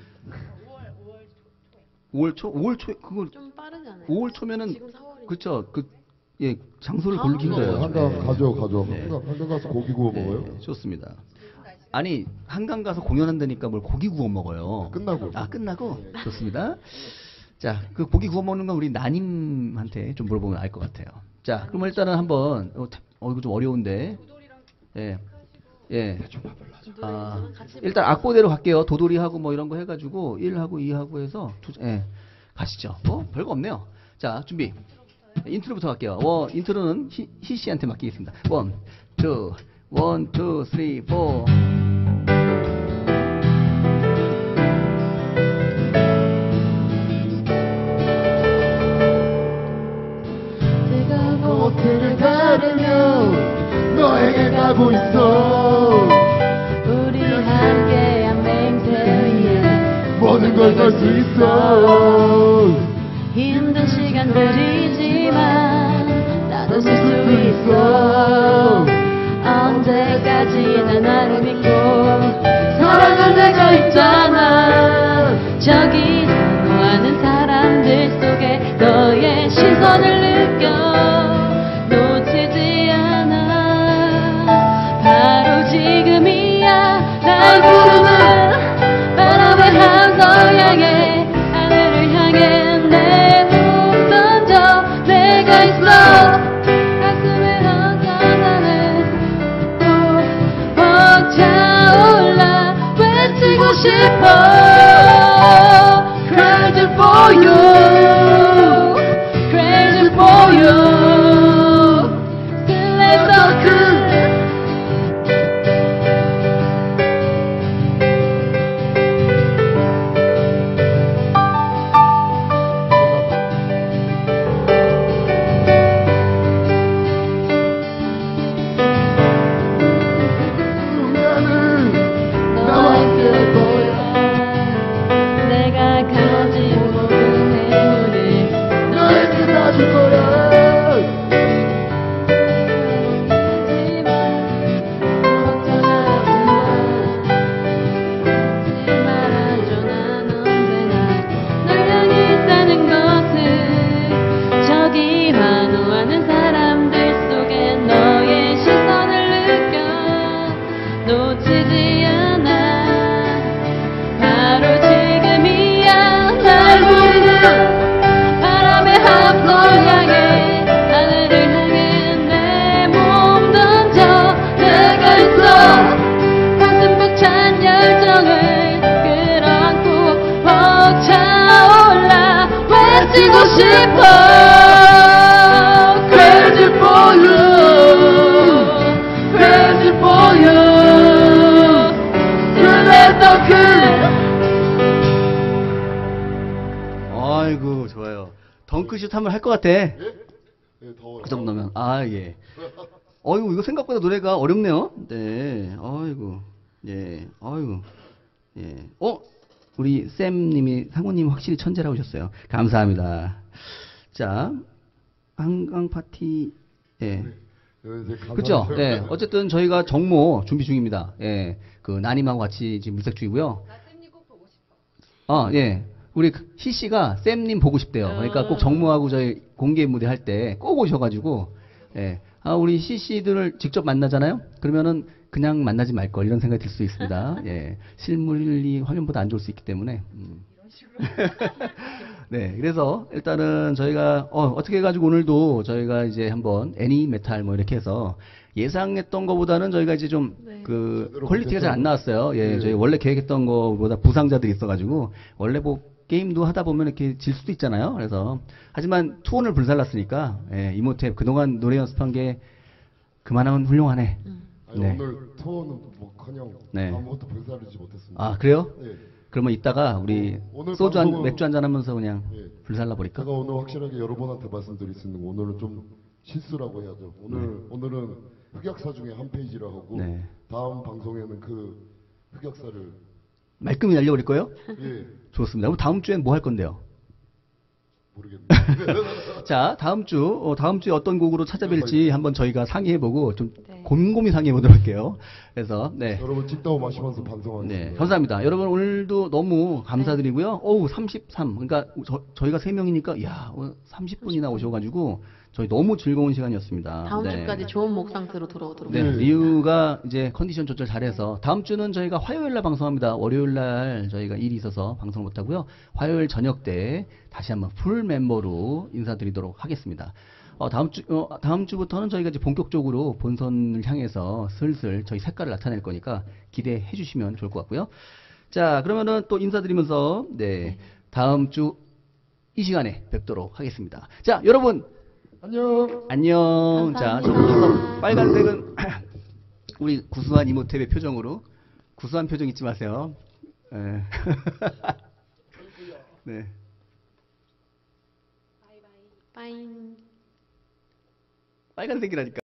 5월 초에 그거 좀 빠르지 않아요? 5월 초면은 지금 4월이니까. 그쵸 장소를 다음 고르기 주에 힘들어요. 한강 가죠. 네. 한강 가서 고기 구워 먹어요. 네, 좋습니다. 아니 한강 가서 공연한다니까 뭘 고기 구워 먹어요. 끝나고. 끝나고 좋습니다. 자, 그 고기 구워 먹는 건 우리 나님한테 좀 물어보면 알 것 같아요. 자, 그러면 일단은 한번 이거 좀 어려운데. 예. 예. 아, 일단 악보대로 갈게요. 도돌이하고 뭐 이런 거 해가지고 1하고 2하고 해서 예. 가시죠. 별거 없네요. 자, 준비. 인트로부터 갈게요. 인트로는 희 씨한테 맡기겠습니다. 1, 2, 1, 2, 3, 4. 꽃을 가르며 너에게 가고 있어. 우리 함께한 맹세 위에 모든 걸 걸 수 있어. 힘든 시간들이지만 나도 쓸 수 있어. 언제까지나 나를 믿고 사랑할 내가 있잖아. 저기 사랑하는 사람들 속에 너의 시선을 느껴 놓치지 않아. 바로 지금이야. 날 부르는 바람의 함성 향해 하늘을 향해 내 몸 던져. 내가 있어. 가슴에 얹어나는 벅차올라 외치고 싶어. Crazy for you, crazy for you. 슬래더크. 너와 함께 보여. 내가 가진 모든 행운을 너에게 다 줄 거야. 놓치지 않아. 바로 지금이야. 날 부르는 바람의 함성 향해 하늘을 향해 내 몸 던져. 내가 있어. 가슴 벅찬 열정을 끌어안고 벅차올라 외치고 싶어. Crazy for you, crazy for you. 아이고, 좋아요. 덩크슛 한번 할 것 같아. 예? 예, 더워요. 그 정도면. 아, 예. 이거 생각보다 노래가 어렵네요. 네. 아이고. 예. 아이고. 예. 우리 쌤님이 상우님 확실히 천재라고 하셨어요. 감사합니다. 자, 한강 파티. 예. 이제 가사를 그렇죠. 좀- 예. 어쨌든 저희가 정모 준비 중입니다. 예. 그 나님하고 같이 지금 물색 중이고요. 예. 우리 희 씨가 쌤님 보고 싶대요. 그러니까 꼭 정모하고 저희 공개 무대 할 때 꼭 오셔가지고, 예. 우리 희 씨들을 직접 만나잖아요? 그러면은 그냥 만나지 말 걸 이런 생각이 들 수 있습니다. 예. 실물이 화면보다 안 좋을 수 있기 때문에. 네. 그래서 일단은 저희가, 어떻게 해가지고 오늘도 저희가 이제 한번 애니 메탈 뭐 이렇게 해서 예상했던 것보다는 저희가 이제 좀 그 제대로 퀄리티가 잘 안 나왔어요. 예, 네. 저희 원래 계획했던 것보다 부상자들이 있어가지고 원래 뭐 게임도 하다 보면 이렇게 질 수도 있잖아요. 그래서 하지만 투혼을 불살랐으니까 예, 이모탭 그동안 노래 연습한 게 그만하면 훌륭하네. 아니, 네. 오늘 투어는 뭐커녕 네. 아무것도 불사르지 못했습니다. 아 그래요? 예. 그러면 이따가 우리 오늘 소주 방송은- 맥주 한잔 하면서 그냥 예. 불살라 버릴까? 제가 오늘 확실하게 여러분한테 말씀드릴 수 있는 거 오늘은 좀 실수라고 해야죠. 오늘은 흑역사 중에 한 페이지라 하고 네. 다음 방송에는 그 흑역사를 말끔히 날려버릴 거예요? 예 좋습니다. 그럼 다음 주엔 뭐 할 건데요? 모르겠네요. 자, 다음 주에 어떤 곡으로 찾아뵐지 한번 저희가 상의해보고 좀 네. 곰곰이 상의해보도록 할게요. 그래서, 네. 여러분 찐따오 마시면서 반성하겠습니다. 네, 감사합니다. 여러분 오늘도 너무 감사드리고요. 33. 그러니까 저희가 3명이니까, 30분이나 오셔가지고 저희 너무 즐거운 시간이었습니다. 다음 네. 주까지 좋은 목 상태로 돌아오도록 네, 하겠습니다. 리우가 이제 컨디션 조절 잘해서 다음 주는 저희가 화요일 날 방송합니다. 월요일 날 저희가 일이 있어서 방송을 못 하고요. 화요일 저녁 때 다시 한번 풀 멤버로 인사드리도록 하겠습니다. 다음 주부터는 저희가 이제 본격적으로 본선을 향해서 슬슬 저희 색깔을 나타낼 거니까 기대해 주시면 좋을 것 같고요. 자, 그러면은 또 인사드리면서 네, 다음 주 이 시간에 뵙도록 하겠습니다. 자, 여러분 안녕. 안녕. 자, 감사합니다. 빨간색은 우리 구수한 이모탭의 표정으로 구수한 표정 잊지 마세요. 예. 네. 빠잉. 빨간색이라니까.